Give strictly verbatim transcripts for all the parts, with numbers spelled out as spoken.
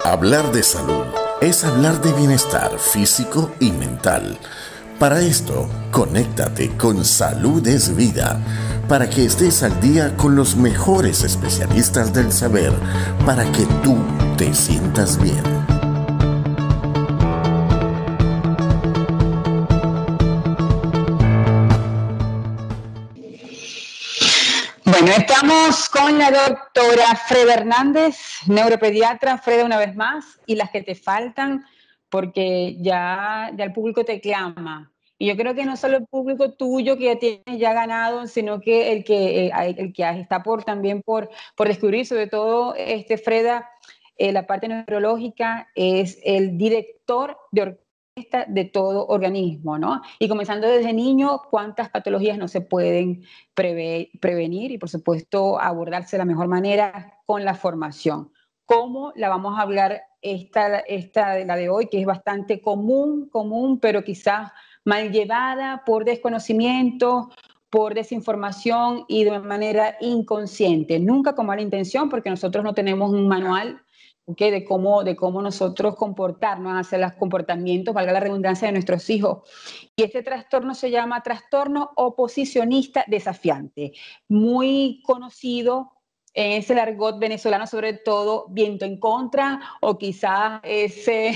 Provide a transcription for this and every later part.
Hablar de salud es hablar de bienestar físico y mental. Para esto, conéctate con Salud es Vida, para que estés al día con los mejores especialistas del saber, para que tú te sientas bien. Bueno, estamos con la doctora Freda Hernández, neuropediatra. Freda, una vez más, y las que te faltan, porque ya, ya el público te clama. Y yo creo que no solo el público tuyo que ya tienes ya ganado, sino que el que, eh, el que está por, también por, por descubrir, sobre todo, este, Freda, eh, la parte neurológica, es el director de orquesta de todo organismo, ¿no? Y comenzando desde niño, cuántas patologías no se pueden preve prevenir y, por supuesto, abordarse de la mejor manera con la formación. ¿Cómo la vamos a hablar esta, esta la de hoy, que es bastante común, común, pero quizás mal llevada por desconocimiento, por desinformación y de manera inconsciente? Nunca con mala intención, porque nosotros no tenemos un manual, ¿okay?, de, cómo, de cómo nosotros comportarnos hacia los comportamientos, valga la redundancia, de nuestros hijos. Y este trastorno se llama trastorno oposicionista desafiante, muy conocido en ese argot venezolano, sobre todo viento en contra, o quizás ese,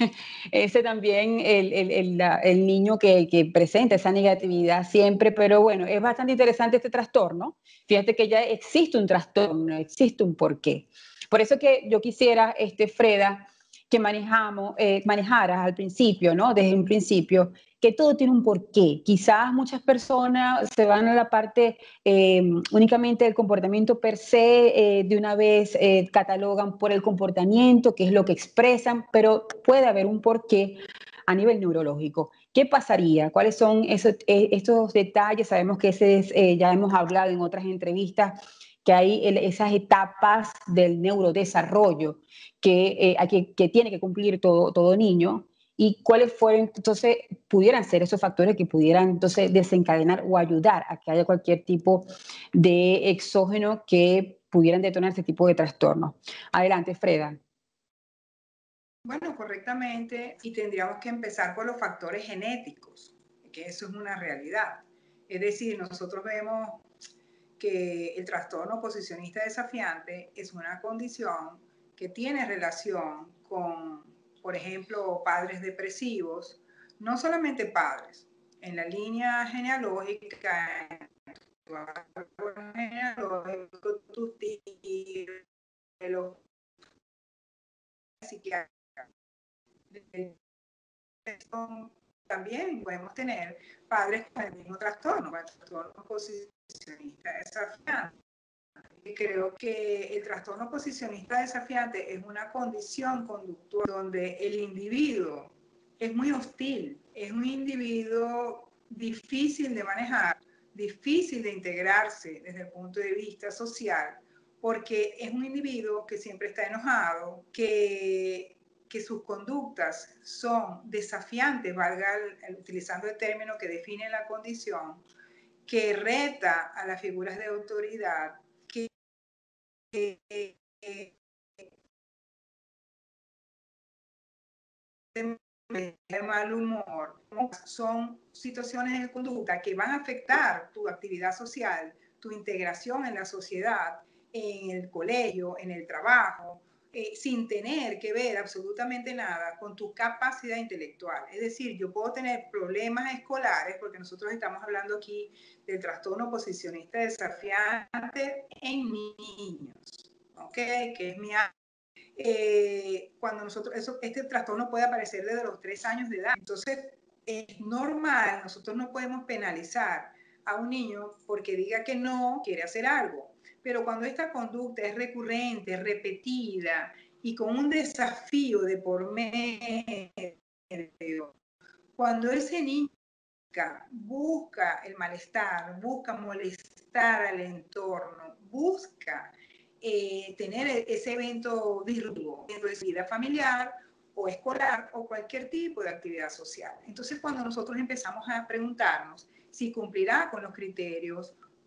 ese también el, el, el, el niño que, que presenta esa negatividad siempre. Pero bueno, es bastante interesante este trastorno. Fíjate que ya existe un trastorno, existe un porqué. Por eso que yo quisiera, este, Freda, que manejamos, eh, manejaras al principio, ¿no? Desde un principio, que todo tiene un porqué. Quizás muchas personas se van a la parte eh, únicamente del comportamiento per se, eh, de una vez eh, catalogan por el comportamiento, que es lo que expresan, pero puede haber un porqué a nivel neurológico. ¿Qué pasaría? ¿Cuáles son esos, eh, estos detalles? Sabemos que ese es, eh, ya hemos hablado en otras entrevistas, que hay el, esas etapas del neurodesarrollo que, eh, que, que tiene que cumplir todo, todo niño, y cuáles fueron, entonces, pudieran ser esos factores que pudieran, entonces, desencadenar o ayudar a que haya cualquier tipo de exógeno que pudieran detonar este tipo de trastorno. Adelante, Freda. Bueno, correctamente, y tendríamos que empezar por los factores genéticos, que eso es una realidad. Es decir, nosotros vemos que el trastorno oposicionista desafiante es una condición que tiene relación con, por ejemplo, padres depresivos, no solamente padres, en la línea genealógica, en tu árbol genealógico, tus tíos, los psiquiatras. También podemos tener padres con el mismo trastorno, el trastorno oposicionista desafiante. Creo que el trastorno oposicionista desafiante es una condición conductual donde el individuo es muy hostil, es un individuo difícil de manejar, difícil de integrarse desde el punto de vista social, porque es un individuo que siempre está enojado, que, que sus conductas son desafiantes, valga el, utilizando el término que define la condición, que reta a las figuras de autoridad, que, que, que de mal humor. Son situaciones de conducta que van a afectar tu actividad social, tu integración en la sociedad, en el colegio, en el trabajo, eh, sin tener que ver absolutamente nada con tu capacidad intelectual. Es decir, yo puedo tener problemas escolares, porque nosotros estamos hablando aquí del trastorno oposicionista desafiante en niños, ¿ok? Que es mi Eh, cuando nosotros, eso, este trastorno puede aparecer desde los tres años de edad. Entonces, es normal, nosotros no podemos penalizar a un niño porque diga que no quiere hacer algo. Pero cuando esta conducta es recurrente, repetida y con un desafío de por medio, cuando ese niño busca el malestar, busca molestar al entorno, busca Eh, tener ese evento disruptivo en su vida familiar o escolar o cualquier tipo de actividad social. Entonces, cuando nosotros empezamos a preguntarnos si cumplirá con los criterios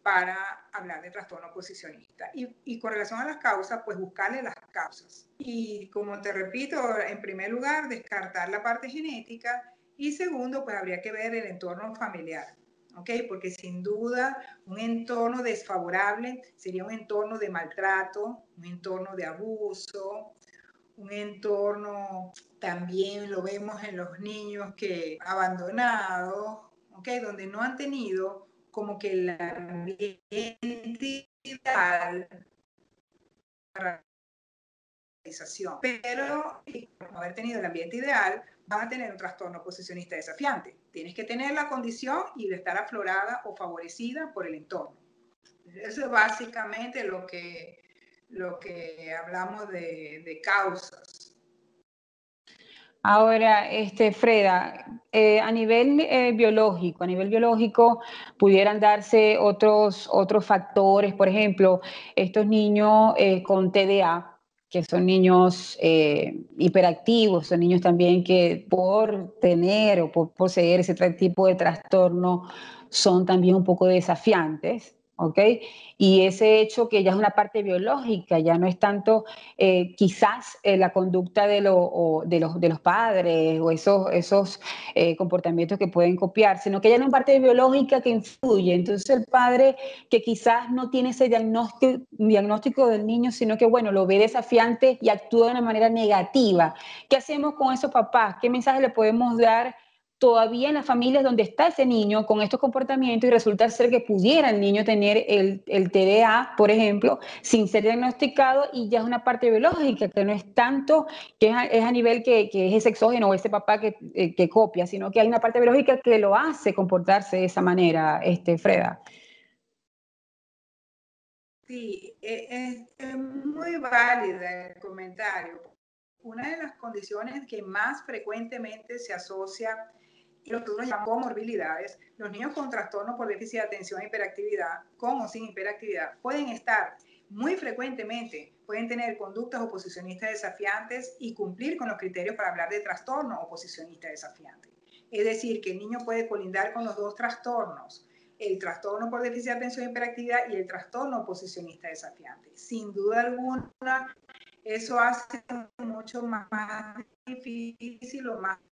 para hablar de trastorno oposicionista. Y, y con relación a las causas, pues buscarle las causas. Y como te repito, en primer lugar, descartar la parte genética y segundo, pues habría que ver el entorno familiar. ¿Ok? Porque sin duda un entorno desfavorable sería un entorno de maltrato, un entorno de abuso, un entorno también lo vemos en los niños que abandonados, ¿ok? Donde no han tenido como que el ambiente ideal para realización. Pero por haber tenido el ambiente ideal, van a tener un trastorno oposicionista desafiante. Tienes que tener la condición y estar aflorada o favorecida por el entorno. Eso es básicamente lo que, lo que hablamos de, de causas. Ahora, este, Freda, eh, a nivel eh, biológico, a nivel biológico pudieran darse otros, otros factores, por ejemplo, estos niños eh, con T D A, que son niños eh, hiperactivos, son niños también que por tener o por poseer ese tipo de trastorno son también un poco desafiantes, ¿ok? Y ese hecho que ya es una parte biológica, ya no es tanto eh, quizás eh, la conducta de, lo, o de, los, de los padres o esos, esos eh, comportamientos que pueden copiar, sino que ya hay una parte biológica que influye. Entonces el padre que quizás no tiene ese diagnóstico, diagnóstico del niño, sino que bueno, lo ve desafiante y actúa de una manera negativa. ¿Qué hacemos con esos papás? ¿Qué mensaje le podemos dar todavía en las familias donde está ese niño con estos comportamientos y resulta ser que pudiera el niño tener el, el T D A, por ejemplo, sin ser diagnosticado y ya es una parte biológica, que no es tanto que es a, es a nivel que, que es exógeno o ese papá que, eh, que copia, sino que hay una parte biológica que lo hace comportarse de esa manera, este, Freda? Sí, es, es muy válida el comentario. Una de las condiciones que más frecuentemente se asocia y lo que nosotros llamamos comorbilidades, los niños con trastorno por déficit de atención e hiperactividad, con o sin hiperactividad, pueden estar muy frecuentemente, pueden tener conductas oposicionistas desafiantes y cumplir con los criterios para hablar de trastorno oposicionista desafiante. Es decir, que el niño puede colindar con los dos trastornos, el trastorno por déficit de atención e hiperactividad y el trastorno oposicionista desafiante. Sin duda alguna, eso hace mucho más difícil o más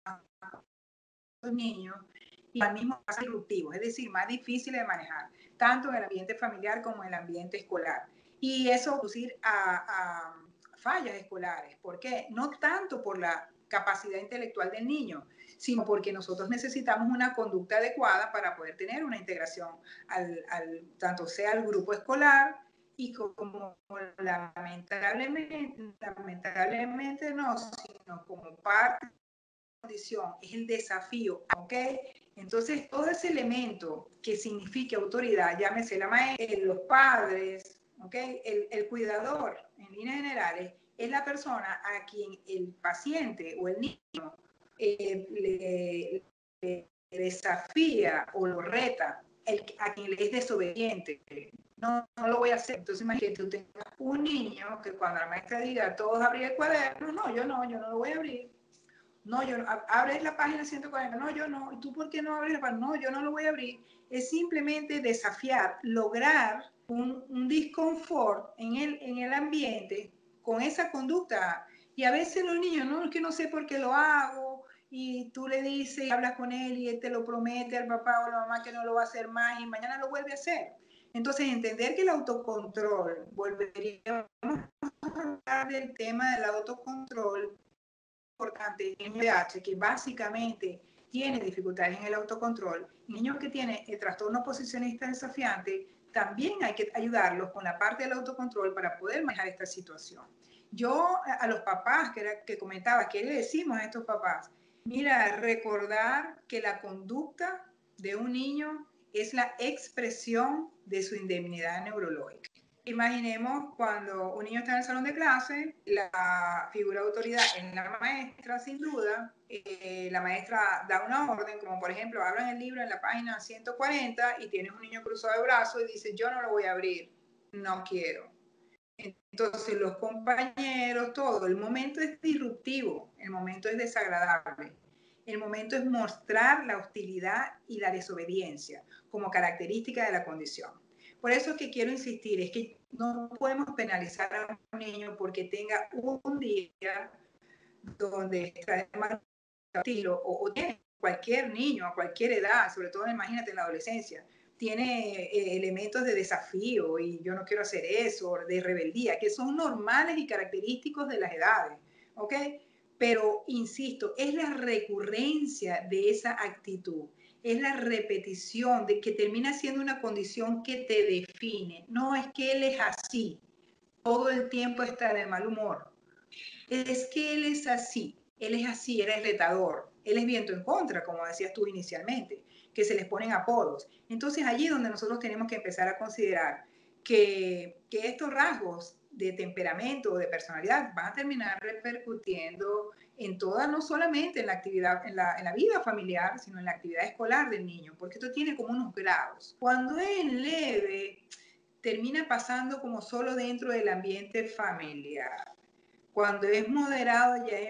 los niños y al mismo más disruptivos, es decir, más difíciles de manejar, tanto en el ambiente familiar como en el ambiente escolar. Y eso conducir a, a fallas escolares. ¿Por qué? No tanto por la capacidad intelectual del niño, sino porque nosotros necesitamos una conducta adecuada para poder tener una integración, al, al, tanto sea al grupo escolar y como lamentablemente, lamentablemente no, sino como parte condición, es el desafío, ¿ok? Entonces, todo ese elemento que signifique autoridad, llámese la maestra, los padres, ¿ok? El, el cuidador, en líneas generales, es la persona a quien el paciente o el niño eh, le, le, desafía o lo reta, el, a quien le es desobediente. No, no lo voy a hacer. Entonces, imagínate, tú tengas un niño que cuando la maestra diga, todos abrir el cuaderno, no, yo no, yo no lo voy a abrir. No, yo no, abres la página ciento cuarenta, no, yo no, ¿y tú por qué no abres la página? No, yo no lo voy a abrir. Es simplemente desafiar, lograr un, un disconfort en el, en el ambiente con esa conducta. Y a veces los niños, no, es que no sé por qué lo hago, y tú le dices, y hablas con él, y él te lo promete al papá o a la mamá que no lo va a hacer más, y mañana lo vuelve a hacer. Entonces, entender que el autocontrol, volveríamos a hablar del tema del autocontrol, importante en V I H, que básicamente tiene dificultades en el autocontrol, niños que tienen el trastorno oposicionista desafiante, también hay que ayudarlos con la parte del autocontrol para poder manejar esta situación. Yo a los papás que, era, que comentaba, ¿qué le decimos a estos papás? Mira, recordar que la conducta de un niño es la expresión de su indemnidad neurológica. Imaginemos cuando un niño está en el salón de clase, la figura de autoridad es la maestra, sin duda. Eh, la maestra da una orden, como por ejemplo, abran el libro en la página ciento cuarenta y tienes un niño cruzado de brazos y dice, yo no lo voy a abrir, no quiero. Entonces los compañeros, todo, el momento es disruptivo, el momento es desagradable. El momento es mostrar la hostilidad y la desobediencia como característica de la condición. Por eso es que quiero insistir, es que no podemos penalizar a un niño porque tenga un día donde está de mal estilo, o, o tiene cualquier niño a cualquier edad, sobre todo imagínate en la adolescencia, tiene eh, elementos de desafío y yo no quiero hacer eso, de rebeldía, que son normales y característicos de las edades, ¿ok? Pero, insisto, es la recurrencia de esa actitud, es la repetición de que termina siendo una condición que te define. No es que él es así, todo el tiempo está de mal humor. Es que él es así, él es así, él es retador, él es viento en contra, como decías tú inicialmente, que se les ponen apodos. Entonces allí es donde nosotros tenemos que empezar a considerar que, que estos rasgos de temperamento o de personalidad van a terminar repercutiendo en toda, no solamente en la actividad, en la, en la vida familiar, sino en la actividad escolar del niño, porque esto tiene como unos grados. Cuando es leve, termina pasando como solo dentro del ambiente familiar. Cuando es moderado ya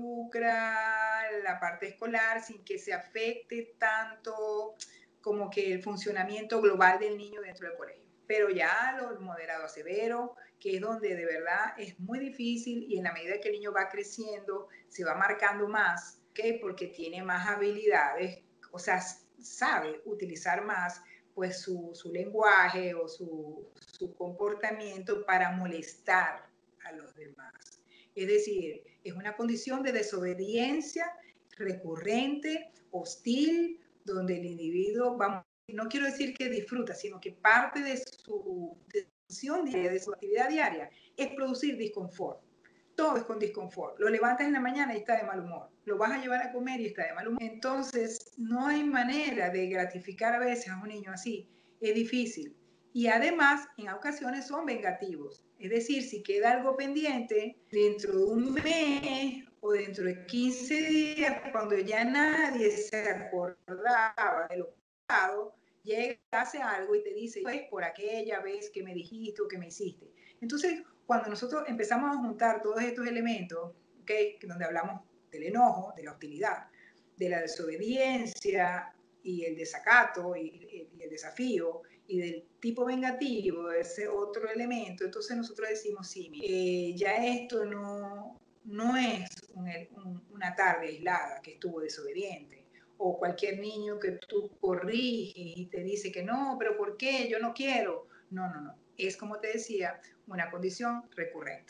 involucra la parte escolar sin que se afecte tanto como que el funcionamiento global del niño dentro del colegio. Pero ya lo moderado a severo, que es donde de verdad es muy difícil y en la medida que el niño va creciendo se va marcando más, ¿okay? Porque tiene más habilidades, o sea, sabe utilizar más pues su, su lenguaje o su, su comportamiento para molestar a los demás. Es decir, es una condición de desobediencia recurrente, hostil, donde el individuo, vamos, no quiero decir que disfruta, sino que parte de su, de su, de su actividad diaria es producir disconfort. Todo es con disconfort. Lo levantas en la mañana y está de mal humor. Lo vas a llevar a comer y está de mal humor. Entonces, no hay manera de gratificar a veces a un niño así. Es difícil. Y además, en ocasiones son vengativos. Es decir, si queda algo pendiente, dentro de un mes o dentro de quince días, cuando ya nadie se acordaba de lo pasado, llega, hace algo y te dice, pues por aquella vez que me dijiste o que me hiciste. Entonces, cuando nosotros empezamos a juntar todos estos elementos, ¿okay? Donde hablamos del enojo, de la hostilidad, de la desobediencia y el desacato y, y el desafío, y del tipo vengativo, ese otro elemento, entonces nosotros decimos, sí, eh, ya esto no, no es un, un, una tarde aislada que estuvo desobediente, o cualquier niño que tú corriges y te dice que no, pero ¿por qué? Yo no quiero. No, no, no. Es, como te decía, una condición recurrente.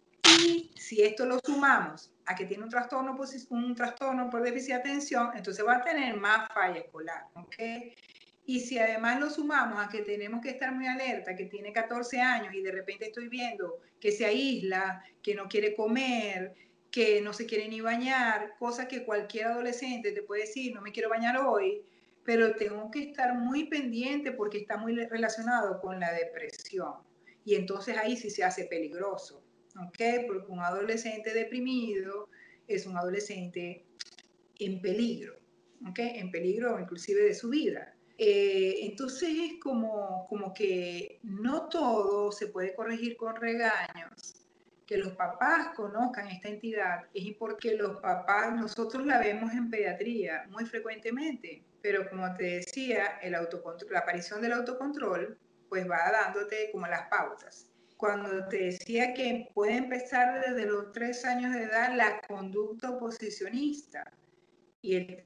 Y si esto lo sumamos a que tiene un trastorno, un trastorno por déficit de atención, entonces va a tener más falla escolar, ¿ok? Y si además lo sumamos a que tenemos que estar muy alerta, que tiene catorce años y de repente estoy viendo que se aísla, que no quiere comer, que no se quiere ni bañar, cosa que cualquier adolescente te puede decir, no me quiero bañar hoy, pero tengo que estar muy pendiente porque está muy relacionado con la depresión. Y entonces ahí sí se hace peligroso, ¿ok? Porque un adolescente deprimido es un adolescente en peligro, ¿ok? En peligro inclusive de su vida. Eh, entonces es como, como que no todo se puede corregir con regaños. Que los papás conozcan esta entidad es porque los papás, nosotros la vemos en pediatría muy frecuentemente, pero como te decía, el autocontrol, la aparición del autocontrol pues va dándote como las pautas. Cuando te decía que puede empezar desde los tres años de edad la conducta oposicionista y el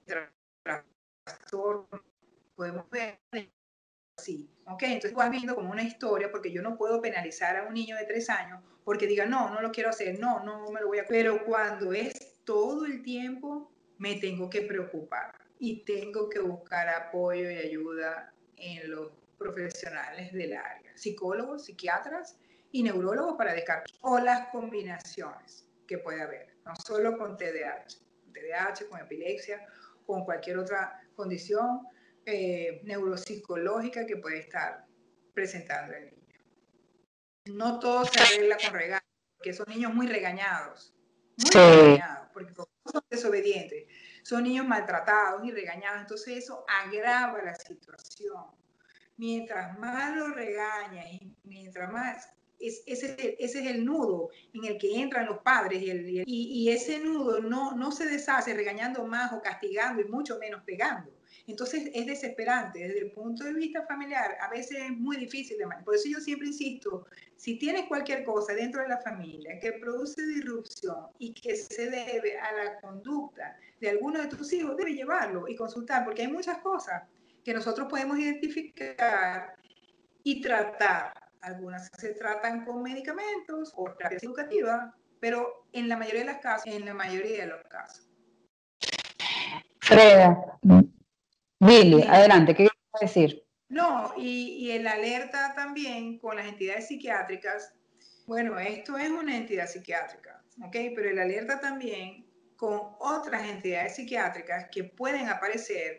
trastorno, podemos ver así, ¿ok? Entonces vas viendo como una historia, porque yo no puedo penalizar a un niño de tres años porque diga, no, no lo quiero hacer, no, no me lo voy a... Pero cuando es todo el tiempo, me tengo que preocupar y tengo que buscar apoyo y ayuda en los profesionales del área, psicólogos, psiquiatras y neurólogos para descartar, o las combinaciones que puede haber, no solo con T D A H, T D A H, con epilepsia, con cualquier otra condición eh, neuropsicológica que puede estar presentando el niño. No todo se arregla con regaños, porque son niños muy regañados, muy sí. regañados, porque son desobedientes, son niños maltratados y regañados, entonces eso agrava la situación. Mientras más lo regañas y mientras más Es, ese, ese es el nudo en el que entran los padres y, el, y, y ese nudo no, no se deshace regañando más o castigando y mucho menos pegando. Entonces es desesperante desde el punto de vista familiar, a veces es muy difícil de manejar. Por eso yo siempre insisto, si tienes cualquier cosa dentro de la familia que produce disrupción y que se debe a la conducta de alguno de tus hijos, debes llevarlo y consultar, porque hay muchas cosas que nosotros podemos identificar y tratar. Algunas se tratan con medicamentos o terapia educativa, pero en la mayoría de los casos, en la mayoría de los casos. Freda, Billy, sí. Adelante, ¿qué quieres decir? No, y, y el alerta también con las entidades psiquiátricas. Bueno, esto es una entidad psiquiátrica, ¿ok? Pero el alerta también con otras entidades psiquiátricas que pueden aparecer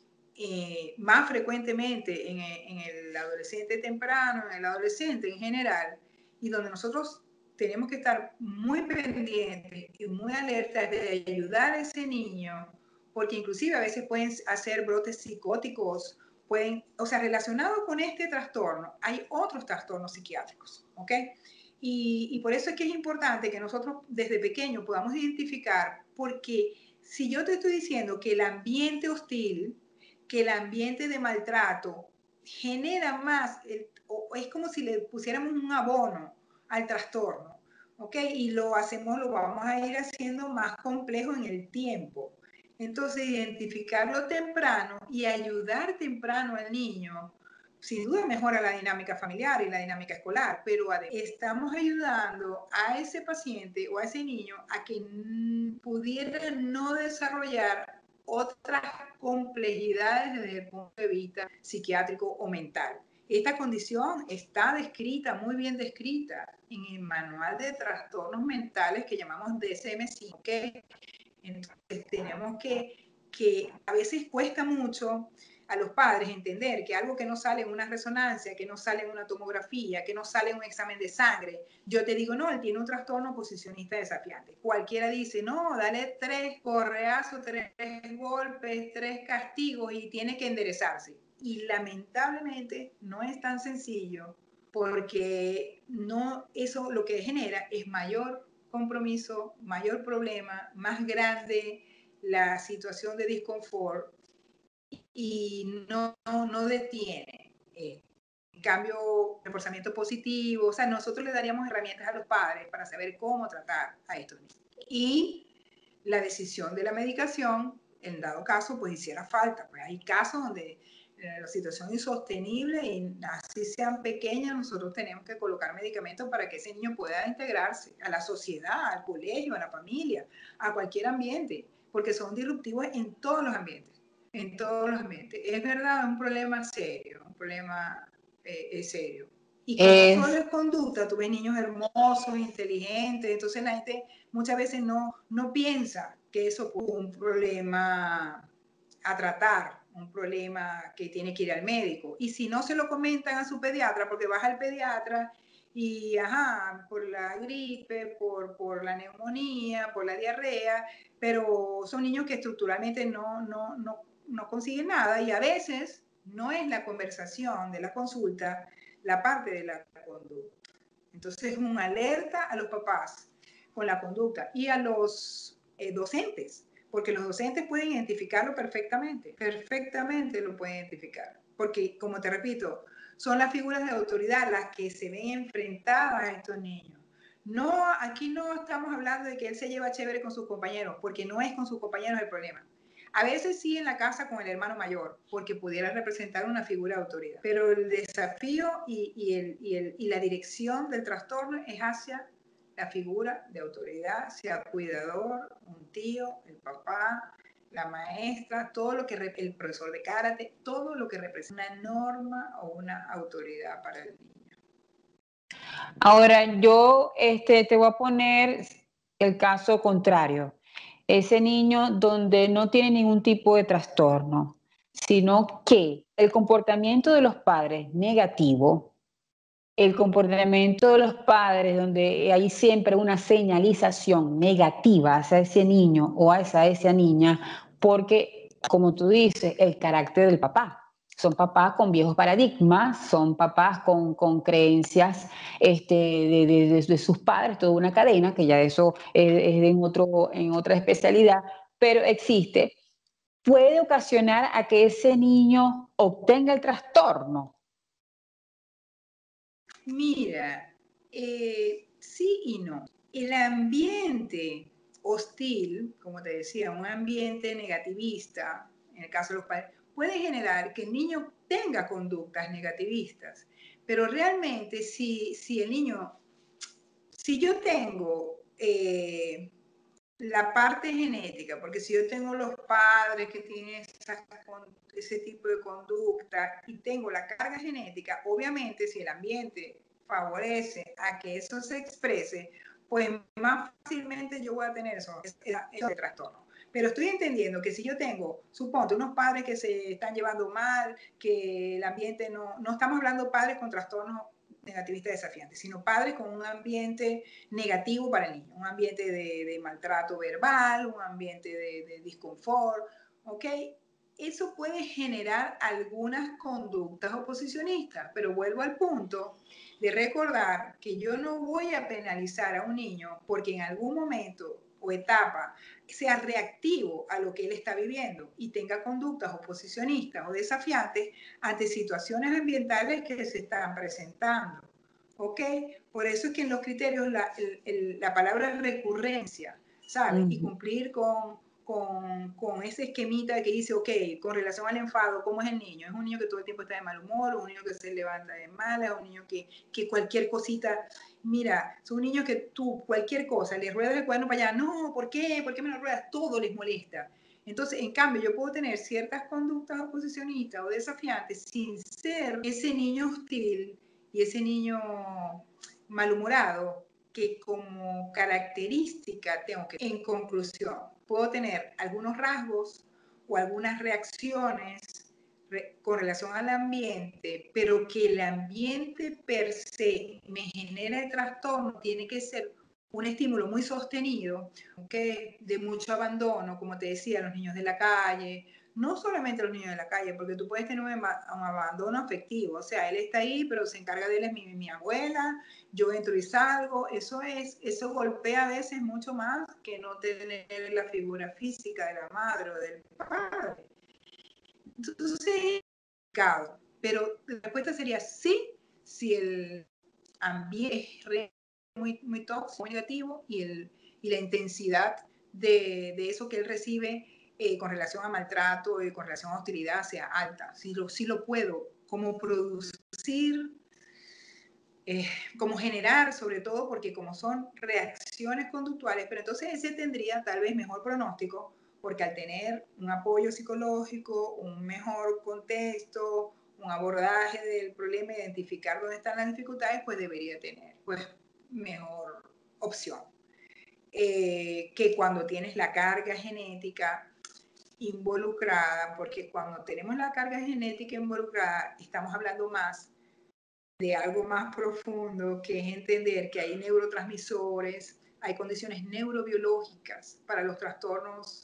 Eh, más frecuentemente en, en el adolescente temprano, en el adolescente en general, y donde nosotros tenemos que estar muy pendientes y muy alertas de ayudar a ese niño, porque inclusive a veces pueden hacer brotes psicóticos, pueden, o sea, relacionados con este trastorno, hay otros trastornos psiquiátricos, ¿ok? Y, y por eso es que es importante que nosotros desde pequeños podamos identificar, porque si yo te estoy diciendo que el ambiente hostil, que el ambiente de maltrato genera más, el, o es como si le pusiéramos un abono al trastorno, ¿ok? Y lo hacemos, lo vamos a ir haciendo más complejo en el tiempo. Entonces, identificarlo temprano y ayudar temprano al niño, sin duda mejora la dinámica familiar y la dinámica escolar, pero estamos ayudando a ese paciente o a ese niño a que pudiera no desarrollar otras complejidades desde el punto de vista psiquiátrico o mental. Esta condición está descrita, muy bien descrita, en el manual de trastornos mentales que llamamos D S M cinco, ¿okay? Entonces tenemos que, que a veces cuesta mucho a los padres entender que algo que no sale en una resonancia, que no sale en una tomografía, que no sale en un examen de sangre, yo te digo, no, él tiene un trastorno posicionista desafiante. Cualquiera dice, no, dale tres correazos, tres golpes, tres castigos y tiene que enderezarse. Y lamentablemente no es tan sencillo, porque no, eso lo que genera es mayor compromiso, mayor problema, más grande la situación de disconfort y no, no, no detiene. Eh, en cambio, reforzamiento positivo, o sea, nosotros le daríamos herramientas a los padres para saber cómo tratar a estos niños. Y la decisión de la medicación, en dado caso, pues hiciera falta. Pues hay casos donde la situación es insostenible y así sean pequeñas, nosotros tenemos que colocar medicamentos para que ese niño pueda integrarse a la sociedad, al colegio, a la familia, a cualquier ambiente, porque son disruptivos en todos los ambientes, en todos los ambientes. Es verdad, es un problema serio, un problema eh, es serio. Y como es... solo es conducta, tú ves niños hermosos, inteligentes, entonces la gente muchas veces no, no piensa que eso es un problema a tratar, un problema que tiene que ir al médico. Y si no se lo comentan a su pediatra, porque vas al pediatra y, ajá, por la gripe, por, por la neumonía, por la diarrea, pero son niños que estructuralmente no, no, no, no consiguen nada y a veces no es la conversación de la consulta la parte de la conducta. Entonces es una alerta a los papás con la conducta y a los eh, docentes, porque los docentes pueden identificarlo perfectamente, perfectamente lo pueden identificar, porque como te repito, son las figuras de autoridad las que se ven enfrentadas a estos niños. No, aquí no estamos hablando de que él se lleva chévere con sus compañeros, porque no es con sus compañeros el problema. A veces sí en la casa con el hermano mayor, porque pudiera representar una figura de autoridad. Pero el desafío y, y, el, y, el, y la dirección del trastorno es hacia la figura de autoridad, sea cuidador, un tío, el papá, la maestra, todo lo que el profesor de karate, todo lo que representa una norma o una autoridad para el niño. Ahora yo este, te voy a poner el caso contrario. Ese niño donde no tiene ningún tipo de trastorno, sino que el comportamiento de los padres negativo, el comportamiento de los padres donde hay siempre una señalización negativa hacia ese niño o hacia esa niña, porque, como tú dices, el carácter del papá. son papás con viejos paradigmas, son papás con, con creencias este, de, de, de, de sus padres, toda una cadena, que ya eso es, es en, otro, en otra especialidad, pero existe. Puede ocasionar a que ese niño obtenga el trastorno. Mira, eh, sí y no. El ambiente hostil, como te decía, un ambiente negativista, en el caso de los padres, puede generar que el niño tenga conductas negativistas. Pero realmente si, si el niño, si yo tengo eh, la parte genética, porque si yo tengo los padres que tienen esa, ese tipo de conducta y tengo la carga genética, obviamente si el ambiente favorece a que eso se exprese, pues más fácilmente yo voy a tener eso, ese trastorno. Pero estoy entendiendo que si yo tengo, suponte, unos padres que se están llevando mal, que el ambiente no, no estamos hablando de padres con trastornos negativistas desafiantes, sino padres con un ambiente negativo para el niño, un ambiente de, de maltrato verbal, un ambiente de, de disconfort, ¿ok? Eso puede generar algunas conductas oposicionistas, pero vuelvo al punto de recordar que yo no voy a penalizar a un niño porque en algún momento o etapa sea reactivo a lo que él está viviendo y tenga conductas oposicionistas o desafiantes ante situaciones ambientales que se están presentando. ¿Ok? Por eso es que en los criterios la, el, el, la palabra es recurrencia, ¿sabes? Uh-huh. Y cumplir con, con, con ese esquemita que dice, ok, con relación al enfado, ¿cómo es el niño? ¿Es un niño que todo el tiempo está de mal humor? ¿Un niño que se levanta de mala? ¿Un niño que, que cualquier cosita... Mira, son niños que tú, cualquier cosa, les ruedas el cuaderno para allá, no, ¿por qué? ¿Por qué me lo ruedas? Todo les molesta. Entonces, en cambio, yo puedo tener ciertas conductas oposicionistas o desafiantes sin ser ese niño hostil y ese niño malhumorado que como característica tengo que, en conclusión, puedo tener algunos rasgos o algunas reacciones con relación al ambiente, pero que el ambiente per se me genera el trastorno, tiene que ser un estímulo muy sostenido, ¿okay? De mucho abandono, como te decía, los niños de la calle, no solamente los niños de la calle, porque tú puedes tener un, un abandono afectivo, o sea, él está ahí, pero se encarga de él es mi, mi abuela, yo entro y salgo, eso es, eso golpea a veces mucho más que no tener la figura física de la madre o del padre. Entonces, pero la respuesta sería sí, si el ambiente es muy, muy tóxico, muy negativo y, el, y la intensidad de, de eso que él recibe eh, con relación a maltrato y eh, con relación a hostilidad sea alta. Si lo, si lo puedo como producir, eh, como generar, sobre todo porque como son reacciones conductuales, pero entonces ese tendría tal vez mejor pronóstico, porque al tener un apoyo psicológico, un mejor contexto, un abordaje del problema, identificar dónde están las dificultades, pues debería tener pues, mejor opción. Eh, que cuando tienes la carga genética involucrada, porque cuando tenemos la carga genética involucrada, estamos hablando más de algo más profundo, que es entender que hay neurotransmisores, hay condiciones neurobiológicas para los trastornos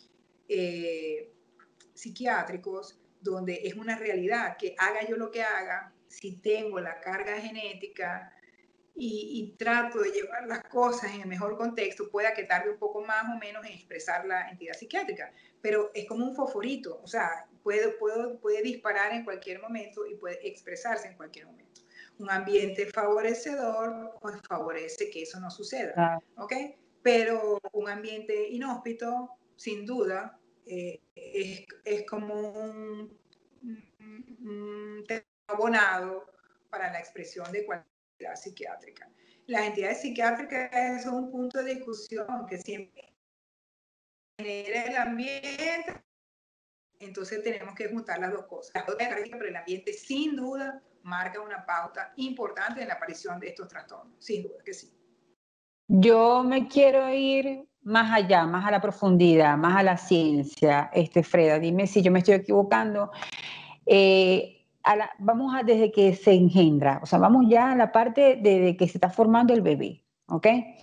eh, psiquiátricos, donde es una realidad que haga yo lo que haga, si tengo la carga genética y, y trato de llevar las cosas en el mejor contexto, pueda que tarde un poco más o menos en expresar la entidad psiquiátrica, pero es como un fosforito, o sea, puede, puede, puede disparar en cualquier momento y puede expresarse en cualquier momento. Un ambiente favorecedor pues favorece que eso no suceda, ah. ¿ok? Pero un ambiente inhóspito, sin duda, eh, es, es como un, un, un abonado para la expresión de cualquier entidad psiquiátrica. Las entidades psiquiátricas son un punto de discusión que siempre genera el ambiente, entonces tenemos que juntar las dos cosas. Las dos características, pero el ambiente sin duda marca una pauta importante en la aparición de estos trastornos, sin duda que sí. Yo me quiero ir más allá, más a la profundidad, más a la ciencia, este, Freda, dime si yo me estoy equivocando. Eh, a la, vamos a desde que se engendra, o sea, vamos ya a la parte de, de que se está formando el bebé, ¿ok?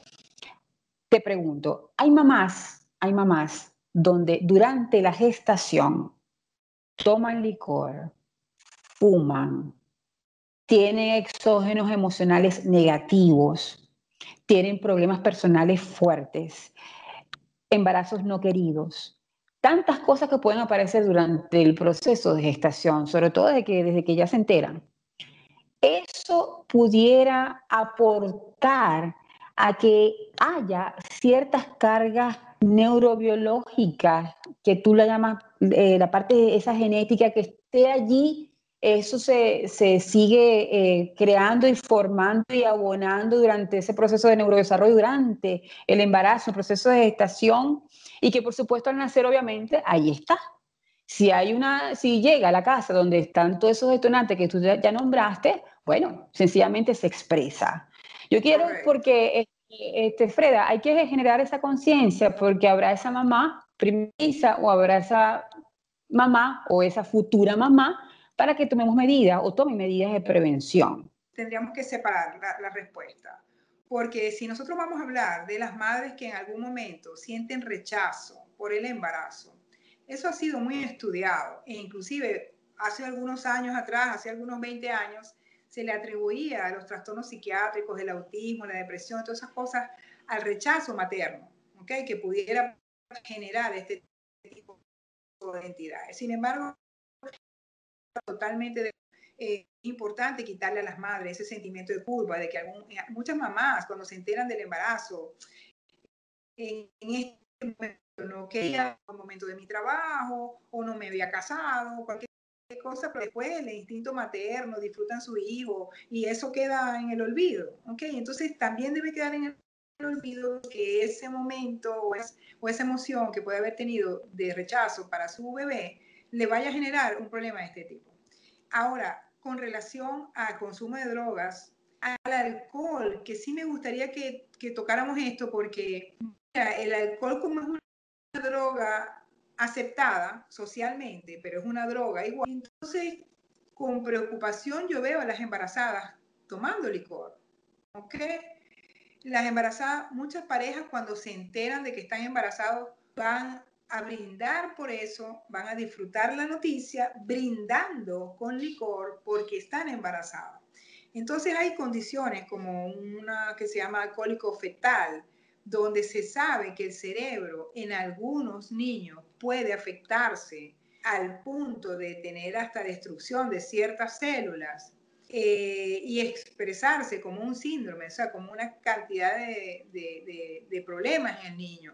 Te pregunto, hay mamás, hay mamás donde durante la gestación toman licor, fuman, tienen exógenos emocionales negativos, tienen problemas personales fuertes, embarazos no queridos, tantas cosas que pueden aparecer durante el proceso de gestación, sobre todo desde que, desde que ya se enteran. Eso pudiera aportar a que haya ciertas cargas neurobiológicas, que tú la llamas eh, la parte de esa genética que esté allí. Eso se, se sigue eh, creando y formando y abonando durante ese proceso de neurodesarrollo, durante el embarazo, el proceso de gestación, y que por supuesto al nacer obviamente ahí está. Si hay una, si llega a la casa donde están todos esos detonantes que tú ya, ya nombraste, bueno, sencillamente se expresa. Yo quiero, Correcto. porque, este, Freda, hay que generar esa conciencia, porque habrá esa mamá primeriza o habrá esa mamá o esa futura mamá para que tomemos medidas o tomen medidas de prevención. Tendríamos que separar la, la respuesta, porque si nosotros vamos a hablar de las madres que en algún momento sienten rechazo por el embarazo, eso ha sido muy estudiado e inclusive hace algunos años atrás, hace algunos veinte años, se le atribuía a los trastornos psiquiátricos, el autismo, la depresión, todas esas cosas al rechazo materno, ¿okay? Que pudiera generar este tipo de entidades. Sin embargo, totalmente de, eh, importante quitarle a las madres ese sentimiento de culpa, de que algún, muchas mamás cuando se enteran del embarazo, en, en este momento no quería un momento de mi trabajo, o no me había casado, cualquier cosa, pero después el instinto materno, disfrutan su hijo, y eso queda en el olvido, ¿ok? Entonces también debe quedar en el olvido que ese momento o, es, o esa emoción que puede haber tenido de rechazo para su bebé le vaya a generar un problema de este tipo. Ahora, con relación al consumo de drogas, al alcohol, que sí me gustaría que, que tocáramos esto, porque mira, el alcohol como es una droga aceptada socialmente, pero es una droga igual. Entonces, con preocupación yo veo a las embarazadas tomando licor, ¿ok? Las embarazadas, muchas parejas cuando se enteran de que están embarazados van a brindar por eso, van a disfrutar la noticia brindando con licor porque están embarazadas. Entonces hay condiciones como una que se llama alcohólico fetal, donde se sabe que el cerebro en algunos niños puede afectarse al punto de tener hasta destrucción de ciertas células. Eh, y expresarse como un síndrome, o sea, como una cantidad de, de, de, de problemas en el niño.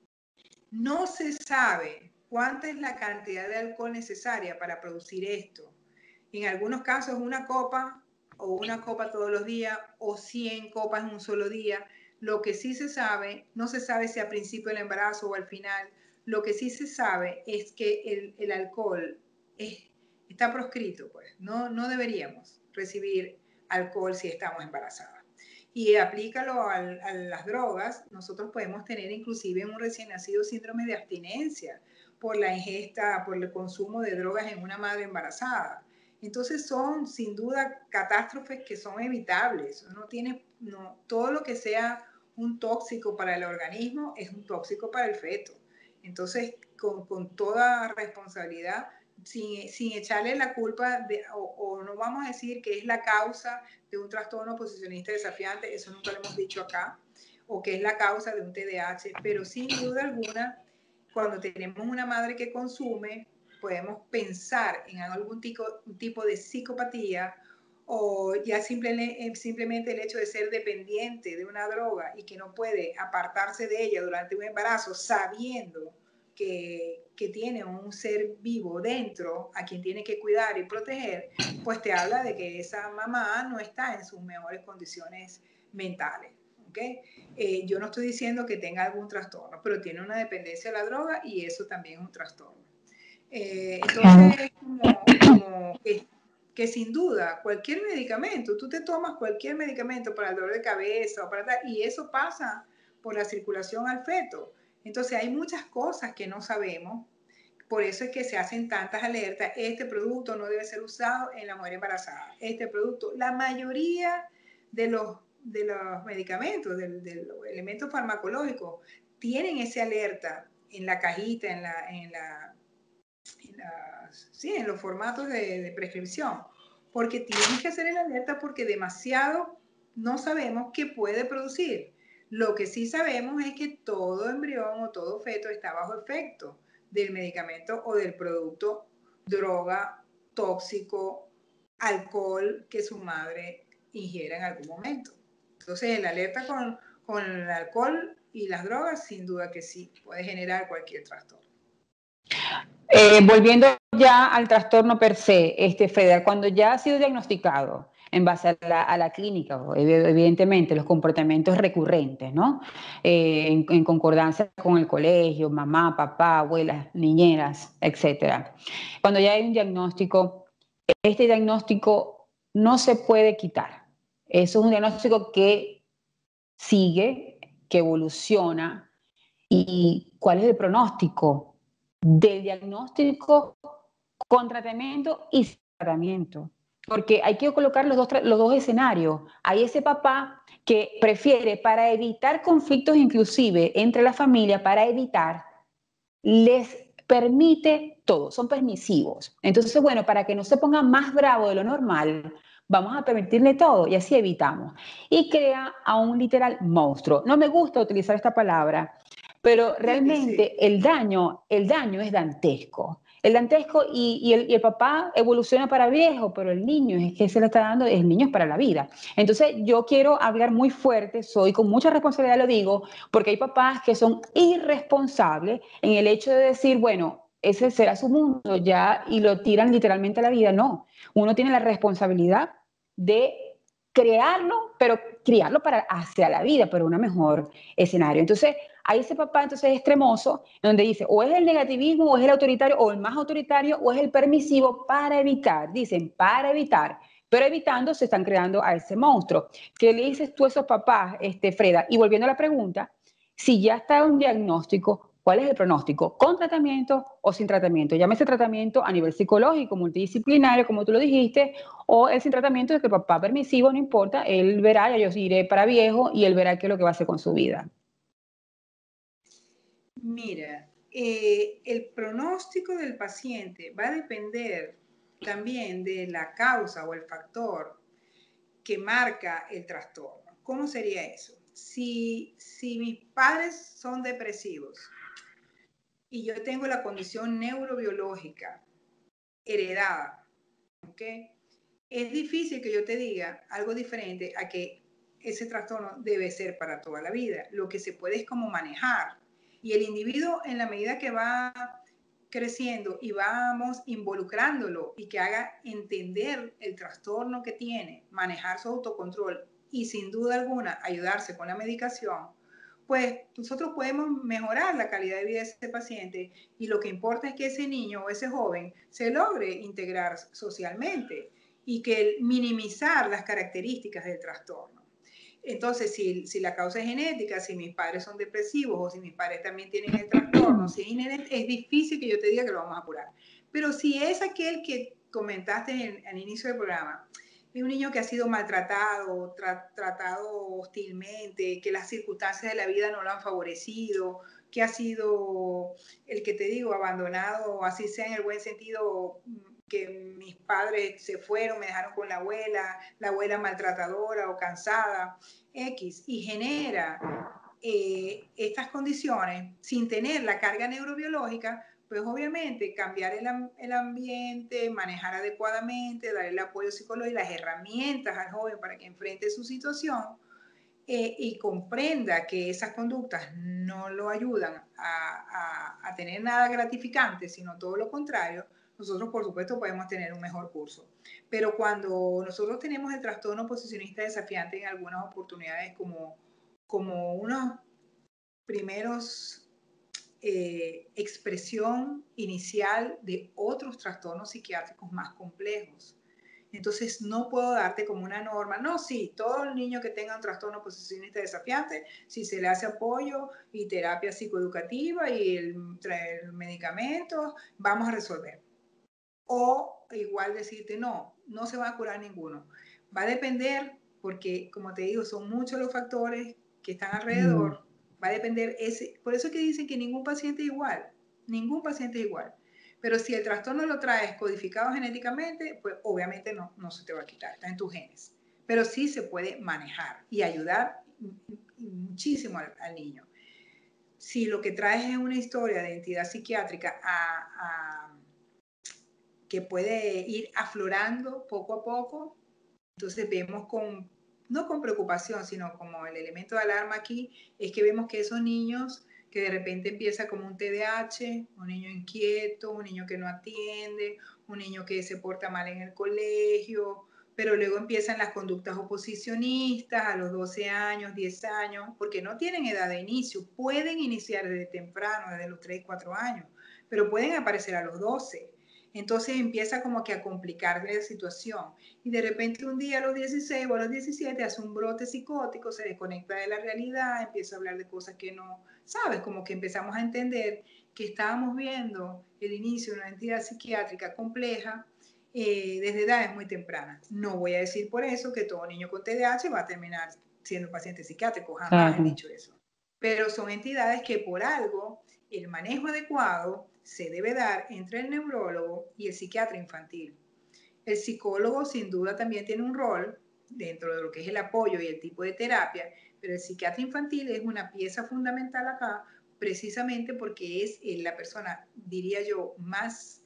No se sabe cuánta es la cantidad de alcohol necesaria para producir esto. En algunos casos una copa o una copa todos los días o cien copas en un solo día. Lo que sí se sabe, no se sabe si al principio del embarazo o al final, lo que sí se sabe es que el, el alcohol es, está proscrito, pues no, no deberíamos recibir alcohol si estamos embarazadas. Y aplícalo a, a las drogas, nosotros podemos tener inclusive en un recién nacido síndrome de abstinencia por la ingesta, por el consumo de drogas en una madre embarazada. Entonces son sin duda catástrofes que son evitables. No tiene, no, todo lo que sea un tóxico para el organismo es un tóxico para el feto. Entonces, con, con toda responsabilidad, sin, sin echarle la culpa, de, o, o no vamos a decir que es la causa de un trastorno posicionista desafiante, eso nunca lo hemos dicho acá, o que es la causa de un T D A H, pero sin duda alguna, cuando tenemos una madre que consume, podemos pensar en algún tipo, tipo de psicopatía o ya simple, simplemente el hecho de ser dependiente de una droga y que no puede apartarse de ella durante un embarazo sabiendo que, que tiene un ser vivo dentro a quien tiene que cuidar y proteger, pues te habla de que esa mamá no está en sus mejores condiciones mentales. ¿Okay? Eh, yo no estoy diciendo que tenga algún trastorno, pero tiene una dependencia a la droga y eso también es un trastorno. Eh, entonces, es como, como que, que sin duda, cualquier medicamento, tú te tomas cualquier medicamento para el dolor de cabeza o para tal, y eso pasa por la circulación al feto. Entonces, hay muchas cosas que no sabemos, por eso es que se hacen tantas alertas. Este producto no debe ser usado en la mujer embarazada. Este producto, la mayoría de los, de los medicamentos, de, de los elementos farmacológicos, tienen esa alerta en la cajita, en la, en la las, sí, en los formatos de, de prescripción, porque tienes que hacer el alerta porque demasiado no sabemos qué puede producir. Lo que sí sabemos es que todo embrión o todo feto está bajo efecto del medicamento o del producto, droga, tóxico, alcohol que su madre ingiera en algún momento. Entonces, el alerta con, con el alcohol y las drogas, sin duda que sí, puede generar cualquier trastorno. Eh, volviendo ya al trastorno per se, este, Freda, cuando ya ha sido diagnosticado en base a la, a la clínica, evidentemente los comportamientos recurrentes, ¿no? Eh, en, en concordancia con el colegio, mamá, papá, abuelas, niñeras, etcétera. Cuando ya hay un diagnóstico, este diagnóstico no se puede quitar. Eso es un diagnóstico que sigue, que evoluciona. ¿Y cuál es el pronóstico del diagnóstico con tratamiento y sin tratamiento? Porque hay que colocar los dos, los dos escenarios. Hay ese papá que prefiere, para evitar conflictos inclusive entre la familia, para evitar, les permite todo, son permisivos. Entonces, bueno, para que no se ponga más bravo de lo normal, vamos a permitirle todo y así evitamos. Y crea a un literal monstruo. No me gusta utilizar esta palabra, pero realmente sí. el daño, el daño es dantesco. El dantesco y, y, el, y el papá evoluciona para viejo, pero el niño es que se le está dando, el niño es para la vida. Entonces yo quiero hablar muy fuerte, soy con mucha responsabilidad lo digo, porque hay papás que son irresponsables en el hecho de decir, bueno, ese será su mundo ya y lo tiran literalmente a la vida. No, uno tiene la responsabilidad de crearlo, pero criarlo para hacia la vida, pero un mejor escenario. Entonces, hay ese papá entonces extremoso, donde dice, o es el negativismo, o es el autoritario, o el más autoritario, o es el permisivo para evitar, dicen, para evitar, pero evitando se están creando a ese monstruo. ¿Qué le dices tú a esos papás, este, Freda? Y volviendo a la pregunta, si ya está un diagnóstico, ¿cuál es el pronóstico? ¿Con tratamiento o sin tratamiento? Llámese tratamiento a nivel psicológico, multidisciplinario, como tú lo dijiste, o el sin tratamiento de que el papá permisivo, no importa, él verá, ya yo iré para viejo y él verá qué es lo que va a hacer con su vida. Mira, eh, el pronóstico del paciente va a depender también de la causa o el factor que marca el trastorno. ¿Cómo sería eso? Si, si mis padres son depresivos y yo tengo la condición neurobiológica heredada, ¿ok? Es difícil que yo te diga algo diferente a que ese trastorno debe ser para toda la vida. Lo que se puede es como manejar. Y el individuo, en la medida que va creciendo y vamos involucrándolo y que haga entender el trastorno que tiene, manejar su autocontrol y sin duda alguna ayudarse con la medicación, pues nosotros podemos mejorar la calidad de vida de ese paciente y lo que importa es que ese niño o ese joven se logre integrar socialmente y que minimizar las características del trastorno. Entonces, si, si la causa es genética, si mis padres son depresivos o si mis padres también tienen el trastorno, si es inherente, es difícil que yo te diga que lo vamos a curar. Pero si es aquel que comentaste en, al inicio del programa, es un niño que ha sido maltratado, tra, tratado hostilmente, que las circunstancias de la vida no lo han favorecido, que ha sido, el que te digo, abandonado, así sea en el buen sentido, que mis padres se fueron, me dejaron con la abuela, la abuela maltratadora o cansada, X, y genera eh, estas condiciones sin tener la carga neurobiológica, pues obviamente cambiar el, el ambiente, manejar adecuadamente, dar el apoyo psicológico y las herramientas al joven para que enfrente su situación eh, y comprenda que esas conductas no lo ayudan a, a, a tener nada gratificante, sino todo lo contrario, nosotros por supuesto podemos tener un mejor curso. Pero cuando nosotros tenemos el trastorno posicionista desafiante en algunas oportunidades como, como unos primeros eh, expresión inicial de otros trastornos psiquiátricos más complejos. Entonces no puedo darte como una norma, no, sí, todo el niño que tenga un trastorno posicionista desafiante, si se le hace apoyo y terapia psicoeducativa y el, el medicamento, vamos a resolver. O igual decirte, no, no se va a curar ninguno. Va a depender, porque como te digo, son muchos los factores que están alrededor, mm. va a depender, ese, por eso es que dicen que ningún paciente es igual, ningún paciente es igual. Pero si el trastorno lo traes codificado genéticamente, pues obviamente no, no se te va a quitar, está en tus genes. Pero sí se puede manejar y ayudar muchísimo al, al niño. Si lo que traes es una historia de identidad psiquiátrica a, a, que puede ir aflorando poco a poco, entonces vemos con, no con preocupación, sino como el elemento de alarma aquí, es que vemos que esos niños que de repente empieza como un T D A H, un niño inquieto, un niño que no atiende, un niño que se porta mal en el colegio, pero luego empiezan las conductas oposicionistas a los doce años, diez años, porque no tienen edad de inicio, pueden iniciar desde temprano, desde los tres, cuatro años, pero pueden aparecer a los doce. Entonces empieza como que a complicarle la situación y de repente un día a los dieciséis o a los diecisiete hace un brote psicótico, se desconecta de la realidad, empieza a hablar de cosas que no, ¿sabes? Como que empezamos a entender que estábamos viendo el inicio de una entidad psiquiátrica compleja eh, desde edades muy tempranas. No voy a decir por eso que todo niño con T D A H va a terminar siendo paciente psiquiátrico, jamás Claro. he dicho eso. Pero son entidades que por algo el manejo adecuado se debe dar entre el neurólogo y el psiquiatra infantil. El psicólogo sin duda también tiene un rol dentro de lo que es el apoyo y el tipo de terapia, pero el psiquiatra infantil es una pieza fundamental acá precisamente porque es la persona, diría yo, más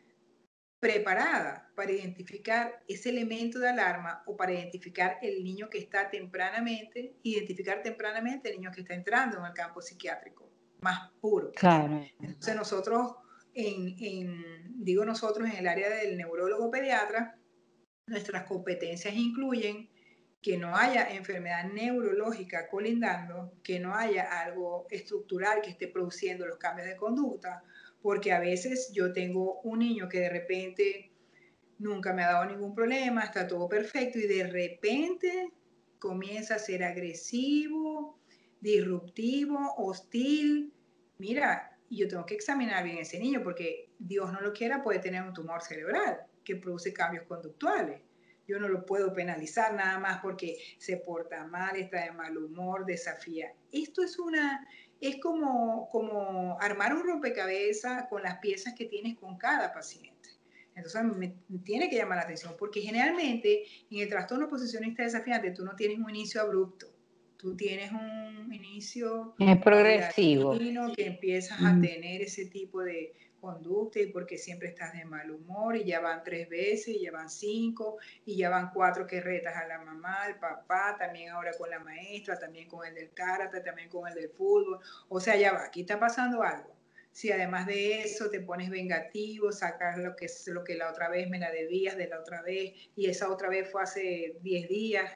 preparada para identificar ese elemento de alarma o para identificar el niño que está tempranamente, identificar tempranamente el niño que está entrando en el campo psiquiátrico, más puro. Claro. Entonces nosotros, en, en, digo nosotros en el área del neurólogo pediatra, nuestras competencias incluyen que no haya enfermedad neurológica colindando, que no haya algo estructural que esté produciendo los cambios de conducta, porque a veces yo tengo un niño que de repente nunca me ha dado ningún problema, está todo perfecto y de repente comienza a ser agresivo, disruptivo, hostil. Mira, yo tengo que examinar bien a ese niño porque Dios no lo quiera, puede tener un tumor cerebral que produce cambios conductuales. Yo no lo puedo penalizar nada más porque se porta mal, está de mal humor, desafía. Esto es una, es como, como armar un rompecabezas con las piezas que tienes con cada paciente. Entonces me tiene que llamar la atención porque generalmente en el trastorno oposicionista desafiante tú no tienes un inicio abrupto, tú tienes un inicio Es progresivo. paulatino que empiezas a tener ese tipo de conducta y porque siempre estás de mal humor y ya van tres veces, y ya van cinco y ya van cuatro que retas a la mamá, al papá, también ahora con la maestra, también con el del karate, también con el del fútbol, o sea, ya va, aquí está pasando algo. Si además de eso te pones vengativo, sacas lo que, lo que la otra vez me la debías de la otra vez y esa otra vez fue hace diez días.